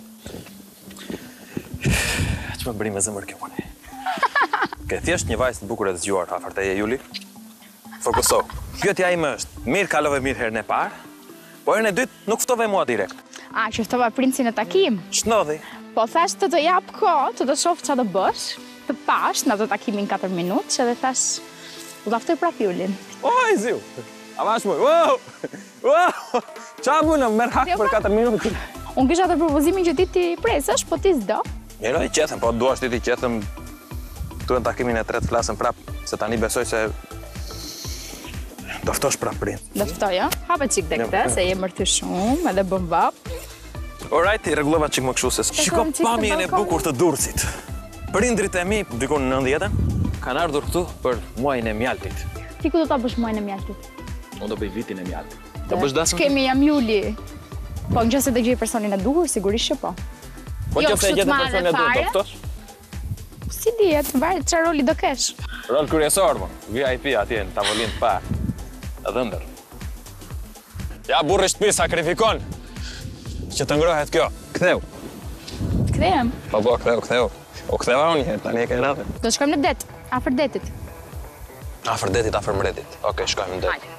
Që më bëri me zëmër kjo mune. Ke thjesht një vajzë të bukur e zgjuar, afër teje, Juli. Fokuso. Pyetja ime është, mirë kalove mirë herën e parë, po herën e dytë nuk ftove mua direkt. A, që ftova princin e takim? Ç'ndodhi? Po thash të jap kohë, të të shoh ç'a do bësh, të pash në atë takimin 4 minutë, që dhe thash, u laftoj prap Julin. Oj, ziu! A vash moj, wow! Qa bunë, merr hak për 4 minutë? Unë kisha të propozimin që ti presësh, po ti s'do. Njero i qethem, po duash ti qethem, tu në takimin e tretë flasëm prap, se tani besoj se doftosh prap prind. Doftoj, ja? Hape qik dhe këte, se je mërty shumë, edhe bëm vap. Orajt, i regullova qik më këshu, se shiko pamjen e bukur të Durrësit. Prindrit e mi, dikon në 90-ën, kanë ardhur këtu për muajin e mjaltit. Ti ku do ta bësh muajin e mjaltit? Unë do bëj vitin e mjaltit. Do bësh dasëm? Ç'kemi jam Juli. Po në qëse të gjej personin e duhur, sigurisht që po. Po qëse e gjetë personin e duhur, do ftosh? Si dihet, varet çfarë roli do kesh. Rol kryesor, mo. VIP atje në tavolinë të parë. Edhe ndër. Ja, burri shtëpi sakrifikon që të ngrohet kjo. Ktheu. Kthehem? Po, ktheu. O ktheva unë herë, tani e ke radhën. Do shkojmë në det, afër detit. Afër detit, afër mretit. Okej, shkojmë në det.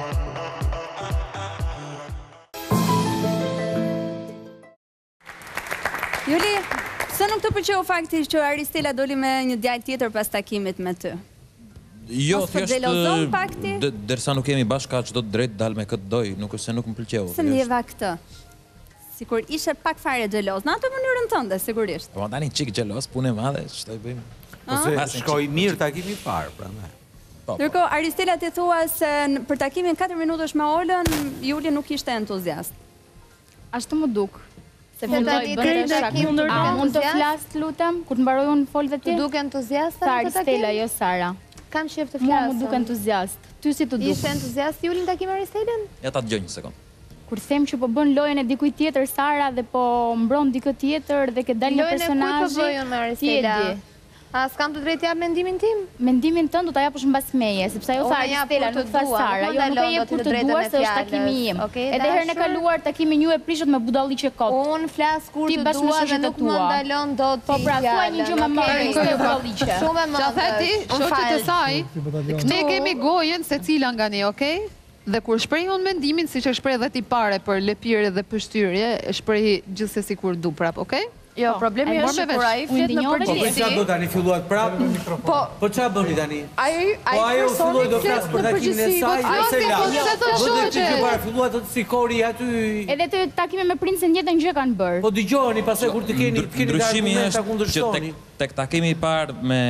Juli, pse nuk të pëlqeu fakti që Aristela doli me një djalë tjetër pas takimit me ty? Jo, thjesht derisa nuk jemi bashkë çdo të drejt dal me këtë doj, nuk është se nuk më pëlqeu. Se ndjeva këtë. Sikur ishe pak fare xheloz, në atë mënyrën tënde, sigurisht. Po tani çik xheloz, punë e madhe, ç'do i bëjmë? Ose shkoi mirë takimi i parë, prandaj. Ndërkohë Aristela ti thua se për takimin 4 minutash me Olën, Juli nuk ishte entuziast. Ashtu më duk. Se filloi bënte shaka. Mund të flas, lutem, kur të mbaroj unë folve ti? Të duk entuziast në takim? Aristela, jo Sara. Kam shef të flasë. Mu duk entuziast. Ty si të duk? Ishte entuziast Juli në takim Aristelën? Ja ta dëgjoj një sekond. Kur them që po bën lojën e dikuj tjetër Sara dhe po mbron dikë tjetër dhe ke dalë një personazh. Lojën e kujt po bëjën me Aristela? A s'kam të drejtë jap mendimin tim? Mendimin tënd do ta japësh mbas meje, sepse ajo tha Aristela, nuk tha Sara. Jo, nuk e jep kur të duar se është takimi im. Edhe herën e kaluar takimin ju e prishët me budalliqe kot. Unë flas kur të dua dhe nuk më ndalon dot. Po pra, thuaj një gjë më mirë se budalliqe. Shumë më. Çfarë the ti? Shoqët e saj. Ne kemi gojen secila nga ne, okay? Dhe kur shpreh unë mendimin, siç e shpreh edhe ti pare për lëpirje dhe pështyrje, e shpreh gjithsesi kur du prap, okay? Jo, problemi është kur ai flet në përgjithësi. Po çfarë do tani filluat prap? Po çfarë bëni tani? Ai filloi do flas për takimin e saj, ose la. Po ti para filluat të sikori aty. Edhe të takime me princën njëjtën gjë kanë bërë. Po dëgjoni, pastaj kur të keni argumenta kundërshtoni. Tek takimi i parë me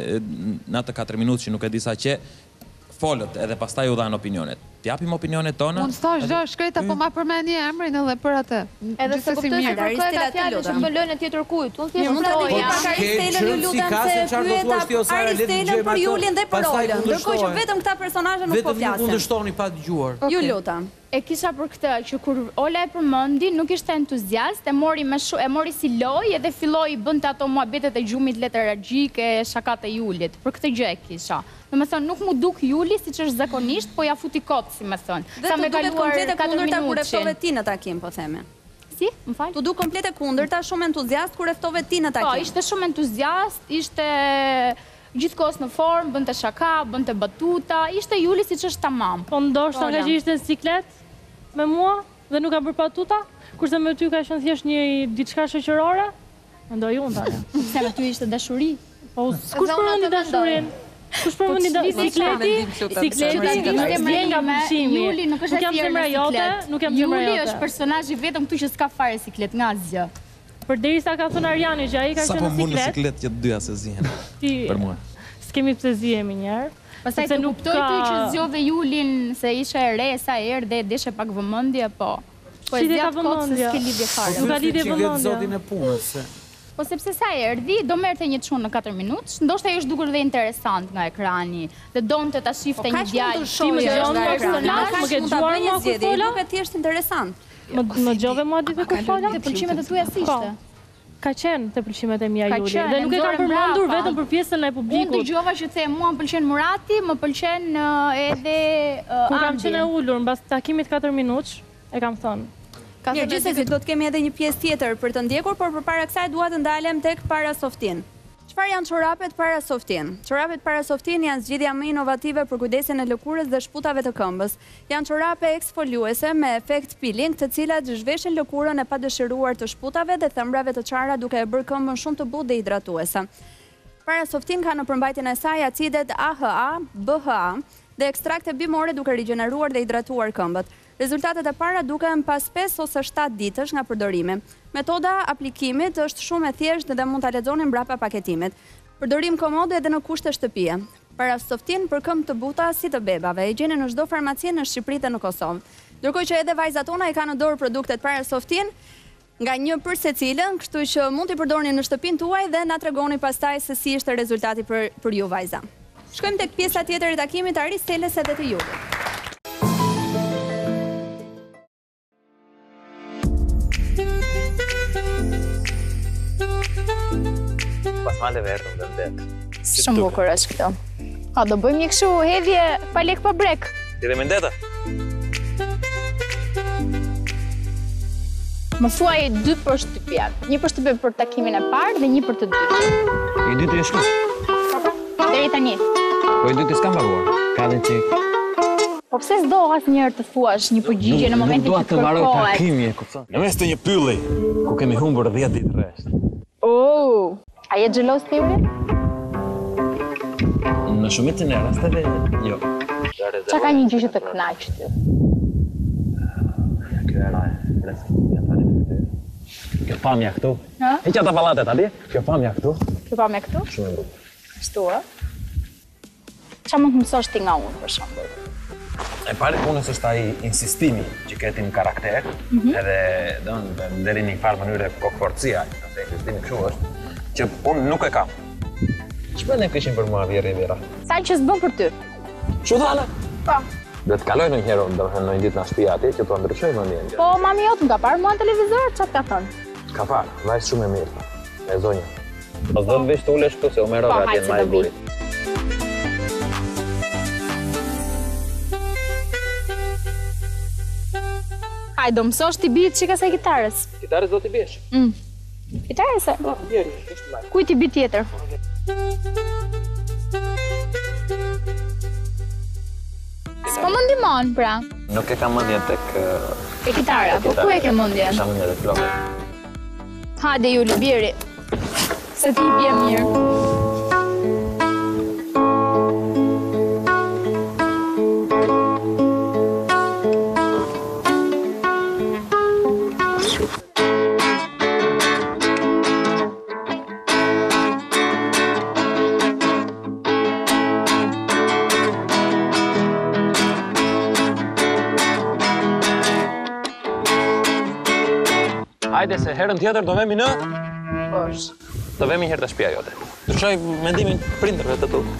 në atë 4 minutë që nuk e di sa që folët edhe pastaj u dhanë opinionet. T'japim opinionet tona. Unë s'thash gjë shkreta, po ma përmend një emrin edhe për atë. Edhe se kuptoj se kërkohet ka fjalë që bën lojën e tjetër kujt. Unë thjesht mund të pak Aristelën, ju lutem se pyeta Aristelën për Julin dhe për Olën. Ndërkohë që vetëm këta personazhe nuk po flasin. Vetëm ju kundërshtoni pa dëgjuar. Ju lutem. E kisha për këtë që kur Ola e përmendi, nuk ishte entuziast, e mori si lojë edhe filloi bënte ato muhabetet e gjumit leteragjike, shakat e Julit. Për këtë gjë e kisha. Domethënë nuk mu duk Juli siç është zakonisht, po ja futi kot, si më thon. Sa më kaluar komplete kundërta kur e ftove ti në takim, po themi. Si? M'fal. Tu duk komplete kundërta, shumë entuziast kur e ftove ti në takim. Po, ishte shumë entuziast, ishte gjithkohës në formë, bënte shaka, bënte batuta, ishte Juli siç është tamam. Po ndoshta nga që ishte në siklet me mua dhe nuk ka bërë batuta, kurse me ty ka qenë thjesht një diçka shoqërore? Mendoj unë tani. Se me ty ishte dashuri. Po, kush përmendi dashurinë? Kush përmendi sikleti? Sikleti ishte nga pushimi. Juli nuk është asnjë zemra jote, nuk jam zemra jote. Juli është personazhi vetëm këtu që s'ka fare siklet nga asgjë. Përderisa ka thënë Ariani që ai ka qenë në siklet. Sa po mund në siklet që të dyja se zihen. Për mua. S'kemi pse zihemi një herë. Pastaj të kuptoj ty që zgjodhe Julin se ishe e re, sa erdhe, deshe pak vëmendje, po. Po e zgjat kot se s'ke lidhje fare. Nuk ka lidhje vëmendje. Zotin e punës. Po sepse sa erdhi, do merrte një çun në 4 minutë, ndoshta i është dukur dhe interesant nga ekrani, dhe donte ta shifte një djalë. Ti më dëgjon personazh, më ke dëgjuar mua kur fola? Duket thjesht interesant. Më gjove mua ditë kur fola? Të pëlqimet e tuja si ishte? Ka qenë të pëlqimet e mia Juli. qenë, Dhe nuk e kam nxorën përmendur mbrapa. vetëm për pjesën e publikut. Unë dëgjova që the mua më pëlqen Murati, më pëlqen edhe Kur kam Andi. qenë e ulur mbas takimit 4 minutësh, e kam thënë. Mirë, gjithsesi do të kemi edhe një pjesë tjetër për të ndjekur, por përpara kësaj dua të ndalem tek Parasoftin. Çfarë janë çorapet Parasoftin? Çorapet Parasoftin janë zgjidhja më inovative për kujdesin e lëkurës dhe shputave të këmbës. Janë çorape eksfoliuese me efekt peeling, të cilat zhveshin lëkurën e padëshiruar të shputave dhe thëmbrave të çara, duke e bërë këmbën shumë të butë dhe hidratuese. Parasoftin ka në përmbajtjen e saj acidet AHA, BHA dhe ekstrakte bimore, duke rigjeneruar dhe hidratuar këmbët. Rezultatet e para duken pas 5 ose 7 ditësh nga përdorimi. Metoda aplikimit është shumë e thjeshtë dhe mund ta lexoni mbrapa paketimit. Përdorim komode edhe në kushte shtëpie. Parasoftin për këmbë të buta si të bebave, e gjeni në çdo farmaci në Shqipëri dhe në Kosovë. Ndërkohë që edhe vajzat tona i kanë në dorë produktet Parasoftin nga një për secilën, kështu që mund t'i përdorni në shtëpinë tuaj dhe na tregoni pastaj se si është rezultati për ju vajza. Shkojmë tek pjesa tjetër e takimit të Aristeles edhe të Julit. Pas maleve erdhëm dhe ndetë. Shumë bukur është këto. A, do bëjmë një kështu hedhje pa lek pa brek. Ti dhe me ndeta? Më thuaj 2 përshtypje. Një përshtypje për takimin e parë dhe një për të dytë. I dytë e shku. Deri tani. Po i dytë s'kam paguar. Ka dhe qik. Po pse s'do asnjëherë të thuash një përgjigje në momentin që Nuk dua të mbaroj kërkohet? takimi, e kupton? Në mes të një pylli, ku kemi humbur 10 ditë rresht. A je xheloz ti Juli? Në shumicën e rasteve, jo. Qa ka një gjë që të kënaq ty? Kjo era e presë, janë tani të këtë. Kjo pamja këtu. Ha? Hiqa ta palatet, a di? Kjo pamja këtu. Kjo pa me këtu? Shumë e bukur. Kështu, ë? Qa mund të mësosh ti nga unë, për shembull? E pari punës është ai insistimi që keti në karakter, edhe deri një farë mënyrë kokforcia, nëse insistimi kështu është, që unë nuk e kam. Ç'mendon ne kishin për mua Rivera? Sa që s'bën për ty? Çu thana? Po. Do të kaloj ndonjëherë, domethënë ndonjë ditë në shtëpi aty që t'u ndryshoj mendjen. Po, mami jot më ka parë mua në televizor, çfarë ka thënë? Ka parë, vajzë shumë e mirë. E zonja. Po do të vesh të ulesh këtu se u merrove atje në majë burit. Hajde, do mësosh ti bit çika sa kitarës. Kitarës do t'i biesh. Kitarës? Po, bjeri, është marrë. Kujt i bit tjetër? S'po më ndihmon, pra. Nuk e kam mendjen tek E kitara, po ku e ke mendjen? Kisha mendjen tek flokët. Hajde Juli, bjeri. Se ti bje mirë. Hajde se herën tjetër do vemi në... Bosh. Do vemi herë të shtëpia jote. Ndryshoj mendimin prindërve të tu.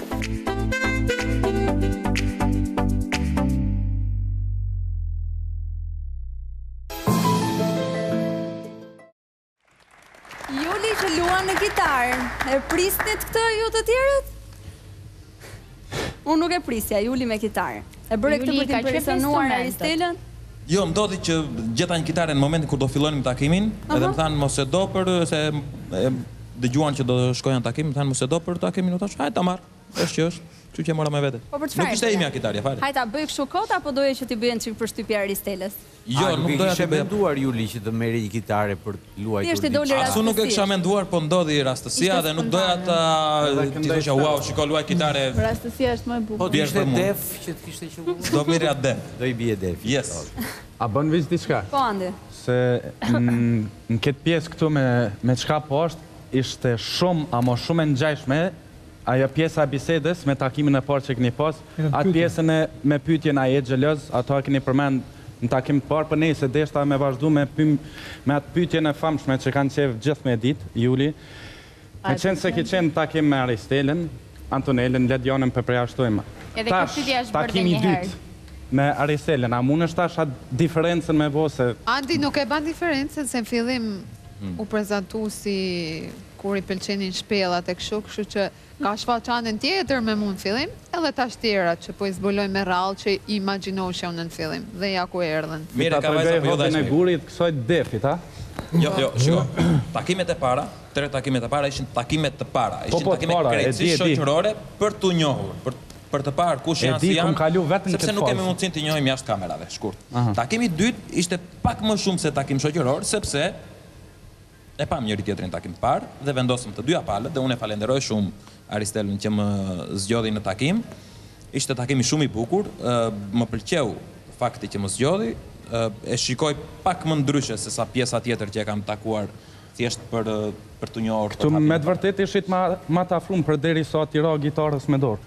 Juli që luan në kitarë, e prisnit këtë ju të tjerët? Unë nuk e prisja, Juli me kitarë. E bërë këtë Juli për ka t'impresionuar qef Aristelën? Jo, më ndodhi që gjeta një kitare në momentin kur do fillonim takimin, edhe më thanë mos e do për se dëgjuan që do shkoja në takim, më thanë mos e do për takimin, u thash, hajde ta marr, është që është, kështu që e mora me vete. Po për çfarë? Nuk ishte imja kitarja, fare. Hajta bëj kështu kot apo doje që t'i bëjen çik përshtypje Aristeles? Jo, nuk doja të të bëja. menduar Juli që të merri një kitare për të luajtur. Thjesht i doli Asu nuk e kisha menduar, po ndodhi rastësia dhe nuk doja ta ti thosha wow, shiko luaj kitare. Rastësia është më e bukur. Po të ishte def që të kishte qenë. Do mirë atë def. Do i bie def. Yes. A bën veç diçka? Po Andi. Se në këtë pjesë këtu me çka poshtë, ishte shumë, ama shumë e ngjashme, ajo pjesa e bisedës me takimin e parë që keni pas, atë pjesën e me pyetjen a je xheloz, ato e keni përmend në takim të parë, për ne se deshta me vazhdu me atë pyetjen e famshme që kanë qef gjithë me ditë, Juli. Me qenë se ki qenë takim me Aristelën, Antonelën, Ledionën për përjashtojmë. Edhe kjo pyetje është bërë dhe një herë. me Ariselën, a mund është tash atë diferencën me vose? Andi nuk e ban diferencën se në fillim u prezentu si kur i pëlqenin shpellat e kështu që ka shfaqanën tjetër me mu në fillim, edhe tash tjera që po i zbuloj me rrallë që i imagjinohesha unë në fillim, dhe ja ku erdhen. Mire, ka vajza po jo dhe e gurit kësoj defit, a? Jo, shiko, takimet e para, 3 takimet e para ishin takimet të para, ishin takimet krejtësisht shoqërore për t'u njohur, për të parë kush janë si janë, sepse nuk kemi mundësin të njohim jashtë kamerave, shkurt. Takimi 2 ishte pak më shumë se takim shoqëror, sepse e pam njëri tjetrin takim parë dhe vendosëm të dyja palët dhe unë e falenderoj shumë Aristelën që më zgjodhi në takim. Ishte takimi shumë i bukur, më pëlqeu fakti që më zgjodhi, e shikoj pak më ndryshe se sa pjesa tjetër që e kam takuar thjesht për të njohur. Këtu me të vërtet ishit ma të afrum për deri sa tira gitarës me dorë.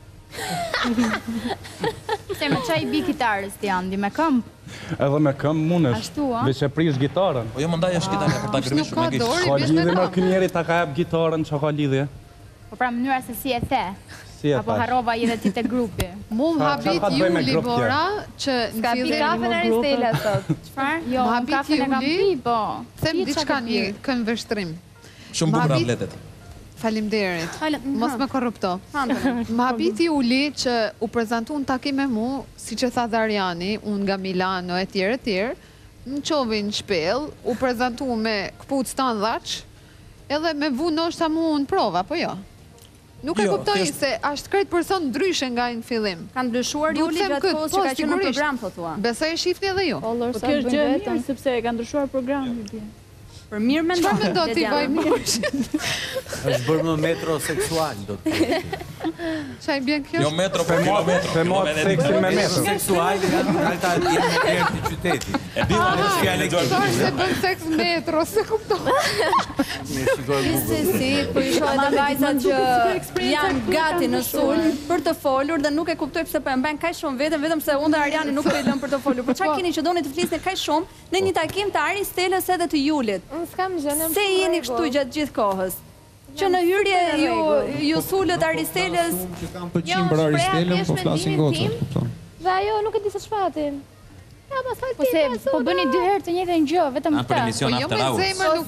Se me qaj bi kitarës ti Andi, me këmbë? Edhe me këmbë mundesh, Ashtu, a? veç e prish gitarën. Po jo më ndaj është gitarë, për ta gërmishu me gishtë. Ka lidhje me kënjeri ta ka jep gitarën, që ka lidhje? Po pra mënyra se si e the? Si e Apo harrova i dhe ti të grupi? Mu më habit Juli, Bora, që në fillim... Ska pi kafe në Aristela, sot. Qfar? Jo, më kafe në kam pi, po. Them diçka një kënë vështrim. Shumë bukur avletet. Falimderit. Mos me korrupto. Më habiti Uli që u prezentu në takim me mu, si që tha Darjani, unë nga Milano e tjerë, në qovi në shpel, u prezentu me këpuc të ndhaq, edhe me vu nështë mu në prova, po jo? Nuk e kuptoj se ashtë krejt person ndryshe nga në fillim. Kanë ndryshuar Juli gjatë kohës që ka qenë në program, po thua. Besoj e shifni edhe ju. Po kjo është gjë mirë, sepse ka ndryshuar programi. Për mirë me ndonë. Qa me do t'i vaj mosh? është bërë më metroseksual, do t'u. Qa i bjen kjo? Jo metro, për kilometro. Për mod seksin me metro. Seksual nga ta jenë në kërë të qyteti. E di më në fjallë e gjojnë. Se bën seks metro, se kuptoj. Si, për i shohet dhe vajzat që janë gati në sul për të folur dhe nuk e kuptoj pëse për mben kaj shumë vetëm se unë dhe Arjani nuk për i lëm për të folur. Për qa keni që doni të flisni kaj shumë në një takim të Aristelës edhe të Julit? Se jeni kështu gjatë gjithë kohës? Që në hyrje ju sulët Aristelës... Që kam pëqim për Aristelën, po flasin gocët. Dhe ajo nuk e di se shfatin. Po se po bëni 2 herë të njëjtën gjë, vetëm këtë. Për emision after hours.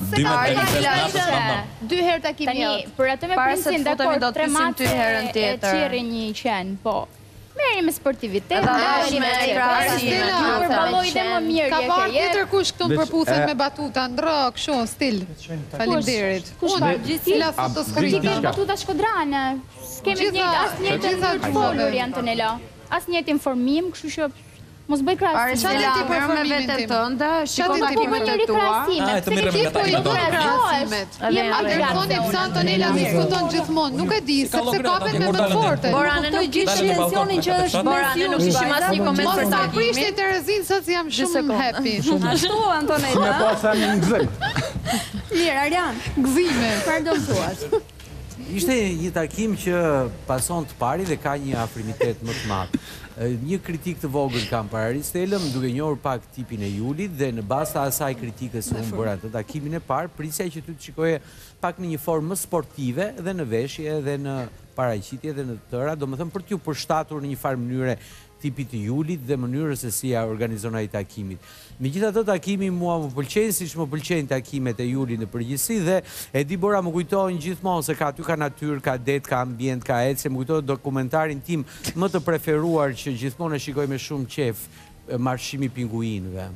2 herë takimi jot. Për atë me prinsin dakord 3 matë e qirri një qenë, po. Meri me sportivitet, Aristela, përballoj dhe më mirë. Ka parë tjetër kush këtu në përputhen me batuta, ndrë, kështu, stil. Falimderit. Unë, gjithila fotoskritë. Ti ke batuta shkodrane. S'kemi asë njëtë të folur janë të nëla. Asë njëtë informim, kështu që mos bëj krasim. Aristela, merë me vetën tënde, shikon takimet e tua. Të mirë me takimet krasimet. Telefoni pësa Antonella diskuton gjithmonë, nuk e di, sepse kapet me më të forte. Bora, në nuk gjithë tensionin që është Bora, në nuk ishim asë një koment për takimin. Mos ta prishti Terezin, sot jam shumë happy. Ashtu, Antonella. Me po sa një ngzim. Mirë, Arjan. Gzime. Çfarë do të thuash? Ishte një takim që pason të pari dhe ka një afrimitet më të madh. Një kritik të vogël kam për Aristelën, duke njohur pak tipin e Julit dhe në bazë të asaj kritikës që unë bëra të takimin e parë, prisja që ty të shikoje pak në një formë më sportive dhe në veshje dhe në paraqitje dhe në të tëra, domethënë për t'ju përshtatur në një farë mënyre tipit të Julit dhe mënyrës se si ja organizon ai takimit. Megjithatë takimi mua më pëlqen siç më pëlqejnë takimet e Julit në përgjithësi dhe e di Bora më kujtojnë gjithmonë se ka aty ka natyrë, ka det, ka ambient, ka ecje, më kujtojnë dokumentarin tim më të preferuar që gjithmonë e shikoj me shumë qef, Marshimi pinguinëve.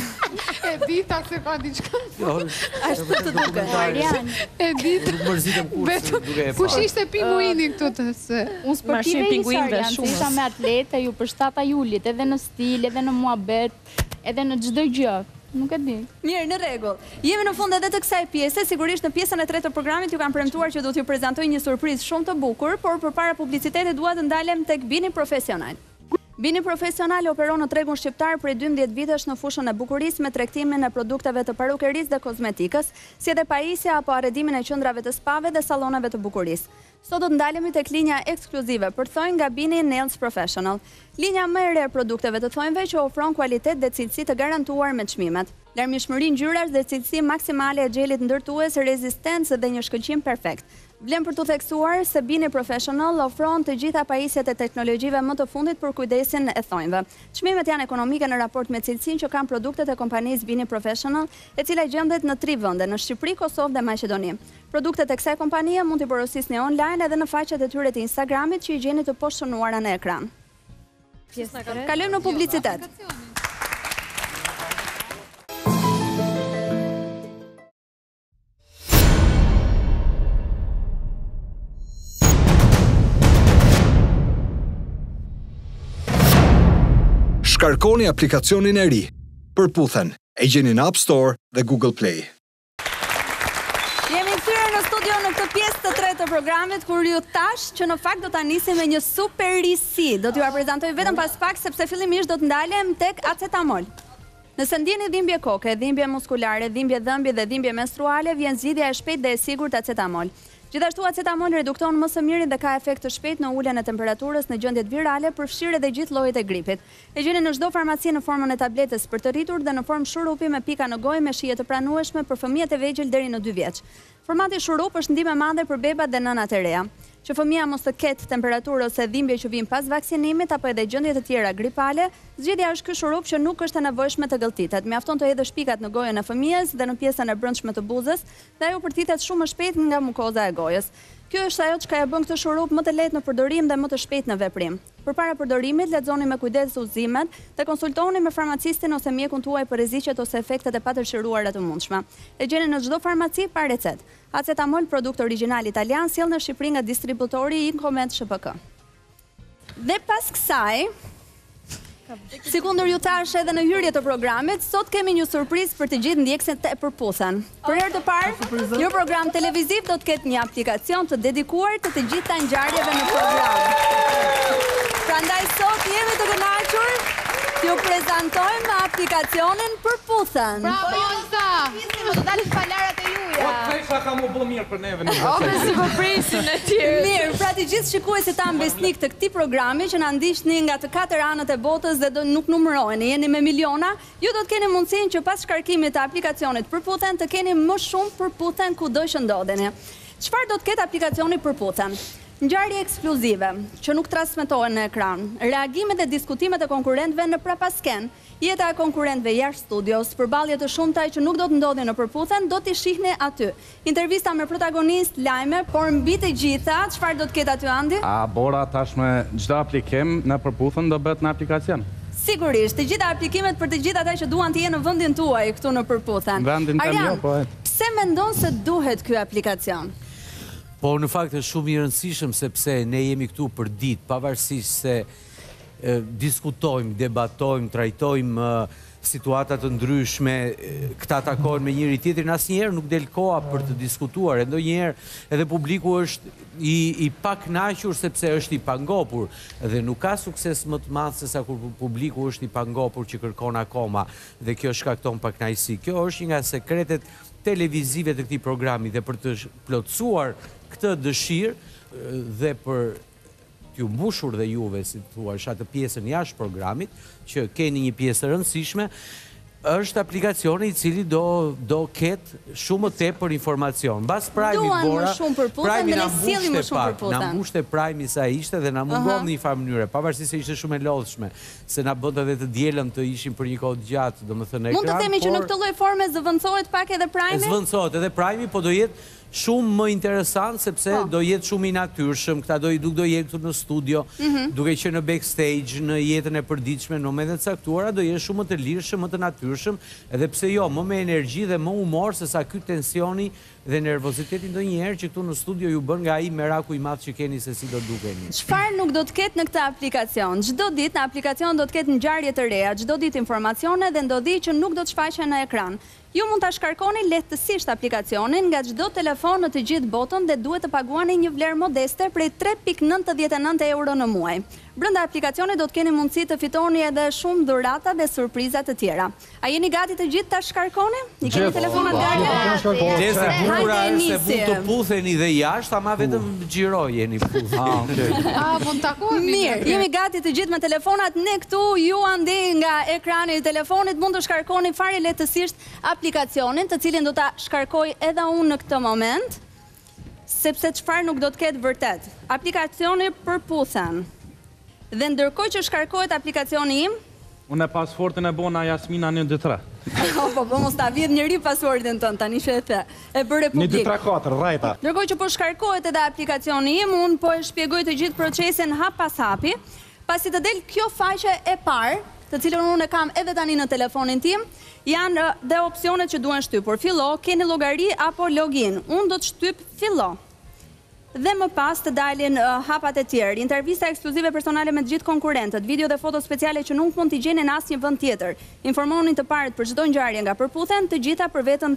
E dita se ka diçka. Jo, ashtu të duket. E dita. Mërzitëm duke e kush ishte pinguini këtu të se? Unë sportive i Sarjan, se isha me atlete, ju përshtata Julit, edhe në stil, edhe në muhabet, edhe në çdo gjë. Nuk e di. Mirë, në rregull. Jemi në fund edhe të kësaj pjese, sigurisht në pjesën e tretë të programit ju kam premtuar që do t'ju prezantoj një surprizë shumë të bukur, por përpara publicitetit dua të ndalem tek Bini Profesional. Bini Profesional operon në tregun shqiptar prej 12 vitesh në fushën e bukurisë me tregtimin e produkteve të parukerisë dhe kozmetikës, si edhe pajisja apo arredimin e qendrave të spave dhe salloneve të bukurisë. Sot do të ndalemi tek linja ekskluzive për thonjë nga Bini Nails Professional. Linja më e re e produkteve të thonjve që ofron kualitet dhe cilësi të garantuar me çmimet. Larmishmëri ngjyrash dhe cilësi maksimale e gjelit ndërtues, rezistencë dhe një shkëlqim perfekt. Vlen për të theksuar se Bini Professional ofron të gjitha pajisjet e teknologjive më të fundit për kujdesin e thonjve. Çmimet janë ekonomike në raport me cilësinë që kanë produktet e kompanisë Bini Professional, e cila gjendet në 3 vende, në Shqipëri, Kosovë dhe Maqedoni. Produktet e kësaj kompanie mund t'i porosisni online edhe në faqet e tyre të Instagramit që i gjeni të poshtë në ekran. Kalojmë në publicitet. Shkarkoni aplikacionin e ri. Përputhen. E gjeni në App Store dhe Google Play. Jemi kthyer në studio në këtë pjesë të tretë të programit, kur ju tash që në fakt do ta nisim me një super risi. Do t'ju prezantoj vetëm pas pak, sepse fillimisht do të ndalem tek acetamol. Nëse ndjeni dhimbje koke, dhimbje muskulare, dhimbje dhëmbje dhe dhimbje menstruale, vjen zgjidhja e shpejtë dhe e sigurt acetamol. Gjithashtu acetamol redukton më së miri dhe ka efekt të shpejtë në uljen e temperaturës në gjendjet virale, përfshirë edhe gjithë llojet e gripit. E gjeni në çdo farmaci në formën e tabletës për të rritur dhe në formë shurupi me pika në gojë me shije të pranueshme për fëmijët e vegjël deri në 2 vjeç. Formati shurup është ndihmë e madhe për bebat dhe nënat e reja. Që fëmia mos të ketë temperaturë ose dhimbje që vijnë pas vaksinimit apo edhe gjendje të tjera gripale, zgjedhja është ky shurup që nuk është e nevojshme të gëlltitet. Mjafton të hedhësh pikat në gojën e fëmijës dhe në pjesën e brendshme të buzës, dhe ajo përthitet shumë më shpejt nga mukoza e gojës. Kjo është ajo që ja bën këtë shurup më të lehtë në përdorim dhe më të shpejtë në veprim. Përpara përdorimit, lexoni me kujdes udhëzimet dhe konsultoni me farmacistin ose mjekun tuaj për rreziqet ose efektet e patërshëruara të mundshme. E gjeni në çdo farmaci pa recetë. Acetamol, produkt origjinal italian, sjell në Shqipëri nga distributori Incomed SHPK. Dhe pas kësaj, si kundër ju tash edhe në hyrje të programit, sot kemi një surprizë për të gjithë ndjekësit e Përputhen. Për herë të parë, një program televiziv do të ketë një aplikacion të dedikuar të të gjitha ngjarjeve në program. Prandaj sot jemi të kënaqur t'ju prezantojmë aplikacionin Përputhen. Bravo, Jonsa! Do të dalin palarat e juja. Fesha ka më bë mirë për neve në si po presin e tjerë. Mirë, pra të gjithë shikuesit tanë besnik të këtij programi që na ndiqni nga të 4 anët e botës dhe nuk numëroheni, jeni me miliona, ju do të keni mundësinë që pas shkarkimit të aplikacionit Përputhen të keni më shumë Përputhen kudo që ndodheni. Çfarë do të ketë aplikacioni Përputhen? Ngjarje eksplozive, që nuk transmetohen në ekran, reagimet dhe diskutimet e konkurrentëve në prapasken, jeta e konkurrentëve jashtë studios, përballje të shumta që nuk do të ndodhin në Përputhen, do t'i shihni aty. Intervista me protagonist, lajme, por mbi të gjitha, çfarë do të ketë aty, Andi? Bora tashme çdo aplikim në Përputhen do bëhet në aplikacion. Sigurisht, të gjitha aplikimet për të gjithë ata që duan të jenë në vendin tuaj këtu në Përputhen. Vendin tim jo, po. Pse mendon se duhet ky aplikacion? Po, në fakt është shumë i rëndësishëm sepse ne jemi këtu për ditë, pavarësisht se diskutojmë, debatojmë, trajtojmë situatat të ndryshme, këta takohen me njëri tjetrin, asnjëherë nuk del koha për të diskutuar, ndonjëherë edhe publiku është i pakënaqur sepse është i pangopur dhe nuk ka sukses më të madh se sa kur publiku është i pangopur që kërkon akoma dhe kjo shkakton pakënaqësi. Kjo është një nga sekretet televizive të këtij programi dhe për të plotësuar këtë dëshirë dhe për t'ju mbushur dhe juve, si thua, atë pjesën jashtë programit, që keni një pjesë rëndësishme, është aplikacioni i cili do ketë shumë më tepër informacion. Mbas Prime-it, Bora, Prime-i na mbushte Prime-i sa ishte dhe na mungon në një farë mënyre, pavarësisht se ishte shumë e lodhshme, se na bënte edhe të dielën të ishim për një kohë gjatë, domethënë në ekran. Mund të themi që në këtë lloj forme zëvendësohet pak edhe Prime-i? Zëvendësohet edhe Prime-i, po do jetë shumë më interesant, sepse do jetë shumë i natyrshëm, këta nuk do jetë këtu në studio, duke që në backstage, në jetën e përditshme, në momentet caktuara, do jetë shumë më të lirshëm, më të natyrshëm, edhe pse jo, më me energji dhe më humor, se sa ky tensioni dhe nervoziteti ndonjëherë që këtu në studio ju bën nga ai meraku i madh që keni se si do dukeni. Çfarë nuk do të ketë në këtë aplikacion? Çdo ditë në aplikacion do të ketë ngjarje të reja, çdo ditë informacione dhe ndodhi që nuk do të shfaqen në ekran. Ju mund ta shkarkoni lehtësisht aplikacionin nga çdo telefon në të gjithë botën dhe duhet të paguani një vlerë modeste prej 3.99 euro në muaj. Brenda aplikacionit do të keni mundësi të fitoni edhe shumë dhurata dhe surpriza të tjera. A jeni gati të gjithë ta shkarkoni? I keni telefonat gati? Gjese bukura se mund të putheni dhe jashtë, ama vetëm xhiro jeni putheni. Mund takohemi. Mirë, jemi gati të gjithë me telefonat. Ne këtu ju andi nga ekrani i telefonit mund të shkarkoni fare lehtësisht aplikacionin, të cilin do ta shkarkoj edhe unë në këtë moment. sepse çfarë nuk do të ketë vërtet. Aplikacioni përputhen. Dhe ndërkohë që shkarkohet aplikacioni im, unë e pasfortin e bona Jasmina 123. Po mos ta vjedh njëri paswordin tënd, tani që e the. E bërë publik. 1 2 3 4, rajta. Ndërkohë që po shkarkohet edhe aplikacioni im, unë po e shpjegoj të gjithë procesin hap pas hapi, pasi të del kjo faqe e parë, të cilën unë e kam edhe tani në telefonin tim, janë dhe opsionet që duhen shtypur. Fillo, keni llogari apo login. Unë do të shtyp fillo. Dhe më pas të dalin hapat e tjerë, intervista ekskluzive personale me të gjithë konkurrentët, video dhe foto speciale që nuk mund t'i gjeni në asnjë vend tjetër. Informonin të parët për çdo ngjarje nga përputhen, të gjitha për vetëm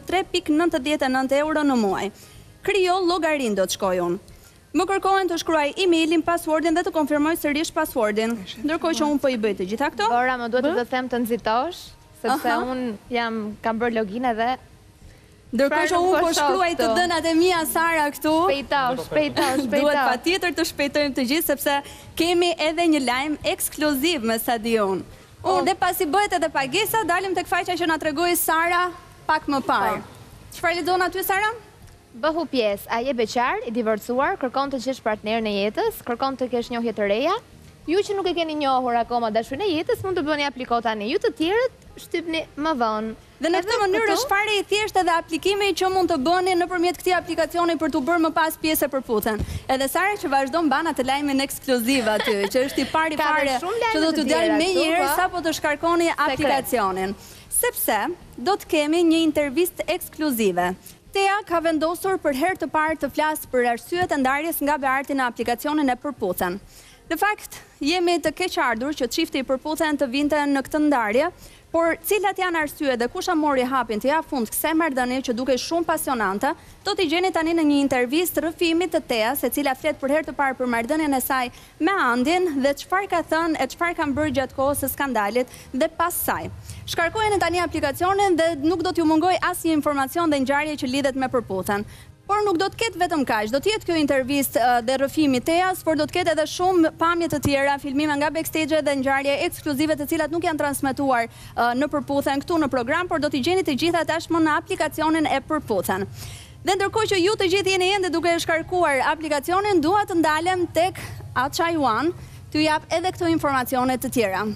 3.99 euro në muaj. Krijo llogarin do të shkoj unë. Më kërkohen të shkruaj emailin, passwordin dhe të konfirmoj sërish passwordin. Ndërkohë që unë po i bëj të gjitha këto. Ora, më duhet të them të nxitosh, sepse unë kam bërë login edhe. Ndërkohë që unë po shkruaj të dhënat e mia Sara këtu. Shpejto. Duhet patjetër të shpejtojmë të gjithë sepse kemi edhe një lajm ekskluziv me sa di unë. Dhe pasi bëhet edhe pagesa, dalim tek faqja që na tregoi Sara pak më parë. Çfarë lexon aty Sara? Bëhu pjesë, a je beqar, i divorcuar, kërkon të gjesh partnerin e jetës, kërkon të kesh njohje të reja. Ju që nuk e keni njohur akoma dashurin e jetës, mund të bëni apliko tani. Ju të tjerët shtypni më vonë. Dhe në këtë mënyrë është fare i thjeshtë edhe aplikimi që mund të bëni nëpërmjet këtij aplikacioni për të bërë më pas pjesë e përputhen. Edhe Sara që vazhdon ban atë lajmin ekskluziv aty, që është i pari fare që do t'ju dalë më njëherë sapo të shkarkoni aplikacionin. Sepse do të kemi një intervistë ekskluzive. Tea ka vendosur për herë të parë të flasë për arsyet e ndarjes nga Bearti në aplikacionin e përputhen. Në fakt, jemi të keqardhur që çifti i përputhen të vinte në këtë ndarje, por cilat janë arsyet dhe kush mori hapin të fund kësaj marrëdhënie që duke shumë pasionante, do t'i gjeni tani në një intervistë rrëfimit të Teas, e cila flet për herë të parë për marrëdhënien e saj me Andin dhe çfarë ka thënë e çfarë kanë bërë gjatë kohës së skandalit dhe pas saj. Shkarkojeni tani aplikacionin dhe nuk do t'ju mungoj asnjë informacion dhe ngjarje që lidhet me përputhen. Por nuk do të ketë vetëm kaq, do të jetë kjo intervistë dhe rrëfimi Teas, por do të ketë edhe shumë pamje të tjera, filmime nga backstage dhe ngjarje ekskluzive të cilat nuk janë transmetuar në përputhen këtu në program, por do t'i gjeni të gjitha tashmë në aplikacionin e përputhen. Dhe ndërkohë që ju të gjithë jeni ende duke shkarkuar aplikacionin, dua të ndalem tek Achai One, t'ju jap edhe këto informacione të tjera.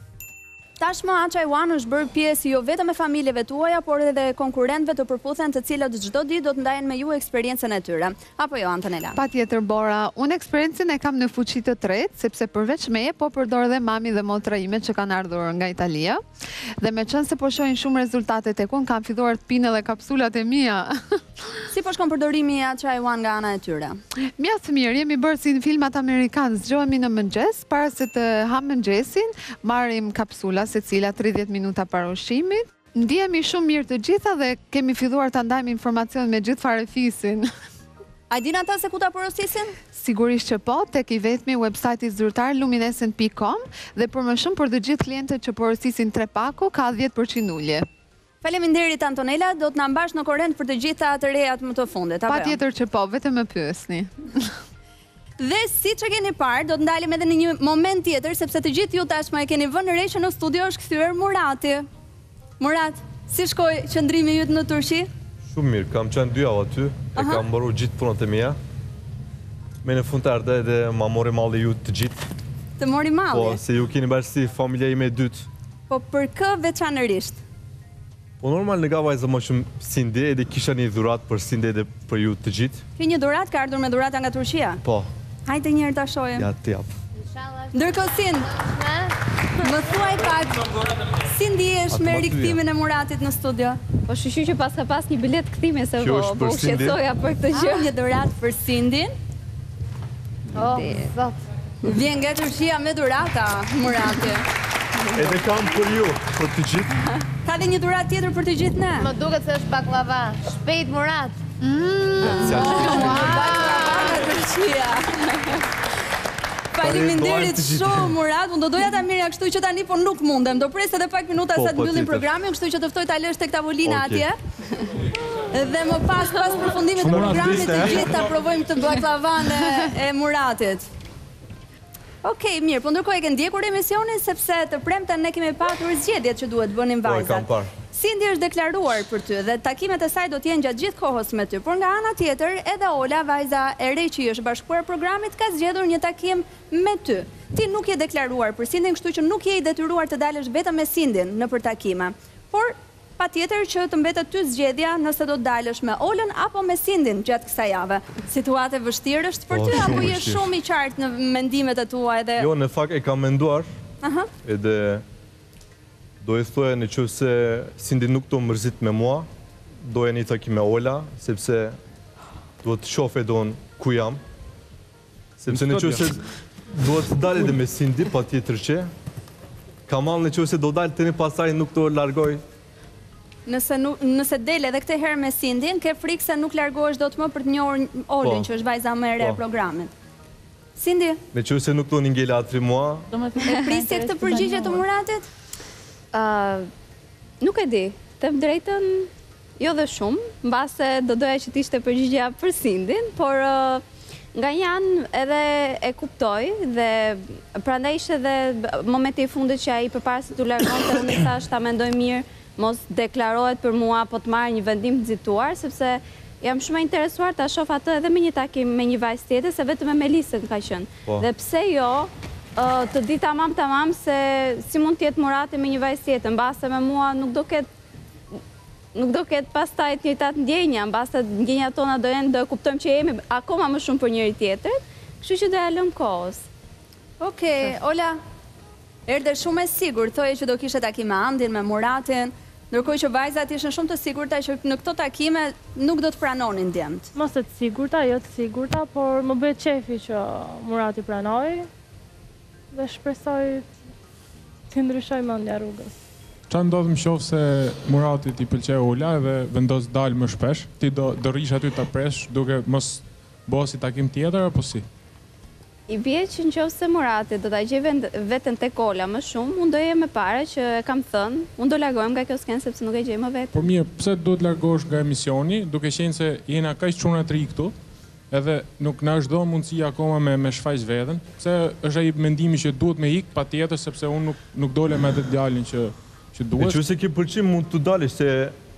Tashmë Achai One është bërë pjesë jo vetëm e familjeve tuaja, por edhe konkurrentëve të përputhen të cilët çdo ditë do të ndajnë me ju eksperiencën e tyre. Apo jo, Antonella? Patjetër Bora, unë eksperiencën e kam në fuqi të tretë, sepse përveç meje po përdor dhe mami dhe motra ime që kanë ardhur nga Italia. Dhe me qenë se po shohin shumë rezultate tek unë, kam filluar të pinë edhe kapsulat e mia. Si po shkon përdorimi i Achai One nga ana e tyre? Mjaft mirë, jemi bërë si në filmat amerikanë, zgjohemi në mëngjes, para se të ham mëngjesin, marrim kapsula secila 30 minuta para ushqimit. Ndihemi shumë mirë të gjitha dhe kemi filluar ta ndajmë informacion me gjithë farefisin. A din ata se ku ta porosisin? Sigurisht që po, tek i vetmi website-i zyrtar luminescent.com dhe për më shumë për të gjithë klientët që porosisin 3 paku ka 10% ulje. Faleminderit Antonella, do të na mbash në korrent për të gjitha të rejat më të fundit, apo jo? Patjetër që po, vetëm më pyesni. Dhe si që keni parë, do të ndalim edhe në një moment tjetër, sepse të gjithë ju tashmë e keni vënë re që në studio është kthyer Murati. Murat, si shkoi qëndrimi yt në Turqi? Shumë mirë, kam qenë 2 javë aty, e kam mbaruar gjithë punët e mia. Me në fund të ardhe edhe ma mori malli ju të gjithë. Të mori malli? Po, se ju keni bërë si familja ime e dytë. Po për kë veçanërisht? Po normal në ga vajzë më shumë Sinde, edhe kisha një dhurat për Sinde edhe për ju të gjithë. Ki një dhurat, ka ardhur me dhurata nga Turqia? Po. Hajde njërë ta shohim. Ja, të jap. Ndërkohë Sind, më thuaj pak, si ndihesh me rikthimin e Muratit në studio? Po shqyqy që pas një bilet kthime se po shqetësoja për këtë gjë. Një dhuratë për Sindin. Vjen nga Turqia me dhurata, Murati. Edhe kam për ju, për të gjithë. Ka dhe një dhurat tjetër për të gjithë ne? Më duket se është baklava. Shpejt Murat. Baklava nga Turqia. Faleminderit shumë Murat, unë do doja ta mirja kështu që tani po nuk mundem. Do pres edhe pak minuta sa të mbyllim programin, kështu që të ftoj ta lësh tek tavolina atje. Dhe më pas përfundimit të programit të gjithë ta provojmë të baklavan e Muratit. Okej, mirë, po ndërkohë e ke ndjekur emisionin sepse të premten ne kemi patur zgjedhjet që duhet bënin vajzat. Cindy është deklaruar për ty dhe takimet e saj do t'jenë gjatë gjithë kohës me ty, por nga ana tjetër edhe Ola, vajza e re që i është bashkuar programit, ka zgjedhur një takim me ty. Ti nuk je deklaruar për Cindyn, kështu që nuk je i detyruar të dalësh vetëm me Cindyn në për takime. Por patjetër që të mbetet ty zgjedhja nëse do të dalësh me Olën apo me Cindyn gjatë kësaj jave. Situate vështirë është për ty apo je shumë i qartë në mendimet e tua edhe? Jo, në fakt e kam menduar. Edhe do e thoja në që se Cindy nuk të mërzit me mua, do e një takim me Ola, sepse do të shofe do në ku jam. Sepse në që se do të dalë edhe me Cindy, pa tjetër që, ka malë në që se do dalë të një pasaj nuk të largoj. Nëse dele edhe këte herë me Cindyn, ke frikë se nuk largohesh do të më për të njohur Olën, që është vajza më e re e programit. Cindy? Në që se nuk të një ngele atri mua. E prisje këtë përgjigje të Muratit? Nuk e di, të më drejtën jo dhe shumë, mbase do doja që t'ishte përgjigja për Cindyn, por nga janë edhe e kuptoj dhe prandaj ishte dhe momenti i fundit që ai përpara se t'u largonte unë thash ta mendoj mirë, mos deklarohet për mua apo të marrë një vendim të nxituar, sepse jam shumë e interesuar ta shoh atë edhe me një takim me një vajzë tjetër se vetëm me Melisën ka qenë. Dhe pse jo të di tamam se si mund t'jetë Murati me një vajzë tjetër, mbase me mua nuk do ketë pastaj të njëjtat ndjenja, mbase ndjenjat tona do e kuptojmë që jemi akoma më shumë për njëri tjetrit, kështu që do ja lëm kohës. Okej, Ola, erdhe shumë e sigurt, thoje që do kishe takim me Andin, me Muratin, ndërkohë që vajzat ishin shumë të sigurta që në këto takime nuk do të pranonin djemt. Mos të sigurta, jo të sigurta, por më bëhet qefi që Murati pranoj dhe shpresoj të ndryshoj mendja rrugës. Qa ndodhë më shofë se Muratit i pëlqej Ola dhe vendos dalë më shpesh, ti do rish aty të presh duke mos bosi takim tjetër apo si? I bje që në qofë se Murati do t'a gjej vetën tek Ola më shumë, unë do jem me pare që kam thënë, unë do largohem nga kjo skenë sepse nuk e gjej më vetë. Por mirë, pse do të largohesh nga emisioni, duke qenë se jena kaq çuna të ri këtu, edhe nuk na është dhënë mundësi akoma me shfaq veten, pse është ai mendimi që duhet me ik patjetër sepse unë nuk dole me atë djalin që duhet. Nëse ke pëlqim mund të dalësh se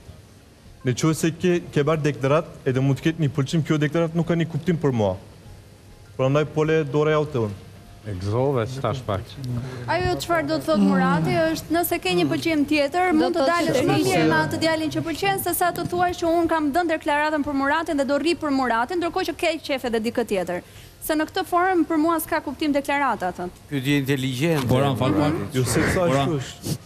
nëse ke bërë deklarat, edhe mund të ketë një pëlqim, kjo deklarat nuk ka një kuptim për mua. Prandaj pole dore javë të unë. Egzove, që tash pak. Ajo çfarë do të thotë Murati është nëse ke një pëlqim tjetër, mund të dalësh më mirë me atë djalin që pëlqen se sa të thuash që unë kam dhënë deklaratën për Muratin dhe do rri për Muratin, ndërkohë që ke qef edhe dikë tjetër. Se në këtë formë për mua s'ka kuptim deklarata atë. Pyetje inteligjente. Boran fal pak. Jo se sa është.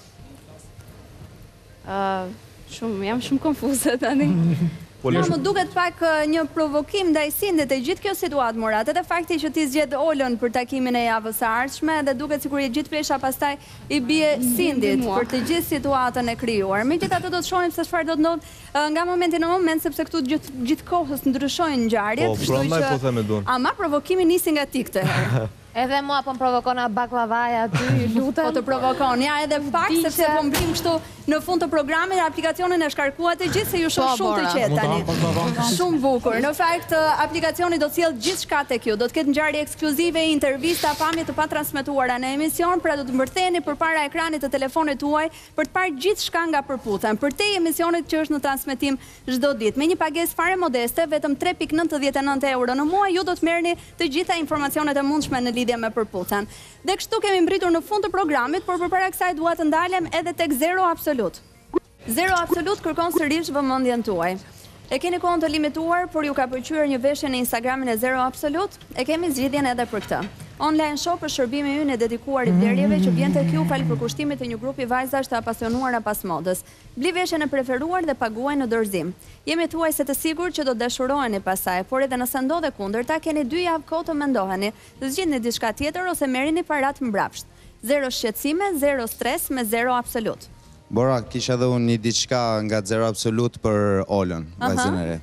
Jam shumë konfuze tani. Më duket pak një provokim ndaj Cindit e gjithë kjo situatë Murat, edhe fakti që ti zgjedh Olën për takimin e javës së ardhshme dhe duket sikur i gjithë presha pastaj i bie Cindit për të gjithë situatën e krijuar. Megjithatë do të shohim se çfarë do të ndodh nga momenti në moment sepse këtu gjithë kohës ndryshojnë ngjarjet, kështu që ama provokimi nisi nga ti këtë herë. Edhe mua po më provokon baklavaja aty, lutem. Po të provokon, ja edhe fakt sepse po mbrim kështu në fund të programit aplikacionin e shkarkuat e gjithë se ju shoh shumë të qetë tani. Shumë bukur. Në fakt aplikacioni do të sjellë gjithçka tek ju. Do të ketë ngjarje ekskluzive, intervista, pamje të patransmetuara në emision, pra do të mbërtheni përpara ekranit të telefonit tuaj për të parë gjithçka nga përputhen. Për te emisionit që është në transmetim çdo ditë. Me një pagesë fare modeste, vetëm 3.99 euro në muaj, ju do të merrni të gjitha informacionet e mundshme në lidhje me përputhen. Dhe kështu kemi mbritur në fund të programit, por përpara kësaj dua të ndalem edhe tek Zero Absolut. Zero Absolut kërkon sërish vëmendjen tuaj. E keni kohën të limituar, por ju ka pëlqyer një veshje në Instagramin e Zero Absolut? E kemi zgjidhjen edhe për këtë. Online shop është shërbimi ynë e dedikuar i blerjeve që vjen tek ju fal përkushtimit të një grupi vajzash të apasionuara pas modës. Bli veshjen e preferuar dhe paguaj në dorëzim. Jemi thuajse të sigurt që do dashuroheni pasaj, por edhe nëse ndodhe kundërta, keni 2 javë kohë të mendoheni. Zgjidhni diçka tjetër ose merrini parat mbrapsht. Zero shqetësime, zero stres me Zero Absolut. Bora, kisha dhe unë një diçka nga Zero Absolut për Olën, vajzën e re.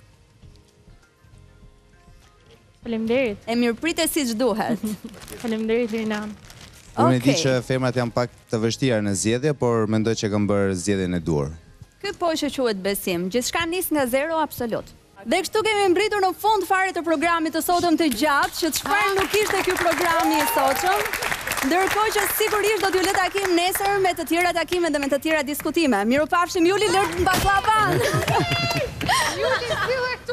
Faleminderit. E mirëprite siç duhet. Faleminderit Rinan. Unë e di që femrat janë pak të vështira në zgjedhje, por mendoj që kam bërë zgjedhjen e duhur. Ky po që quhet besim. Gjithçka nis nga Zero Absolut. Dhe kështu kemi mbritur në fund fare të programit të sotëm të gjatë, që çfarë nuk ishte ky programi i sotshëm. Ndërkohë që sigurisht do t'ju lë takim nesër me të tjera takime dhe me të tjera diskutime. Mirupafshim Juli, lërt baklavan. Juli,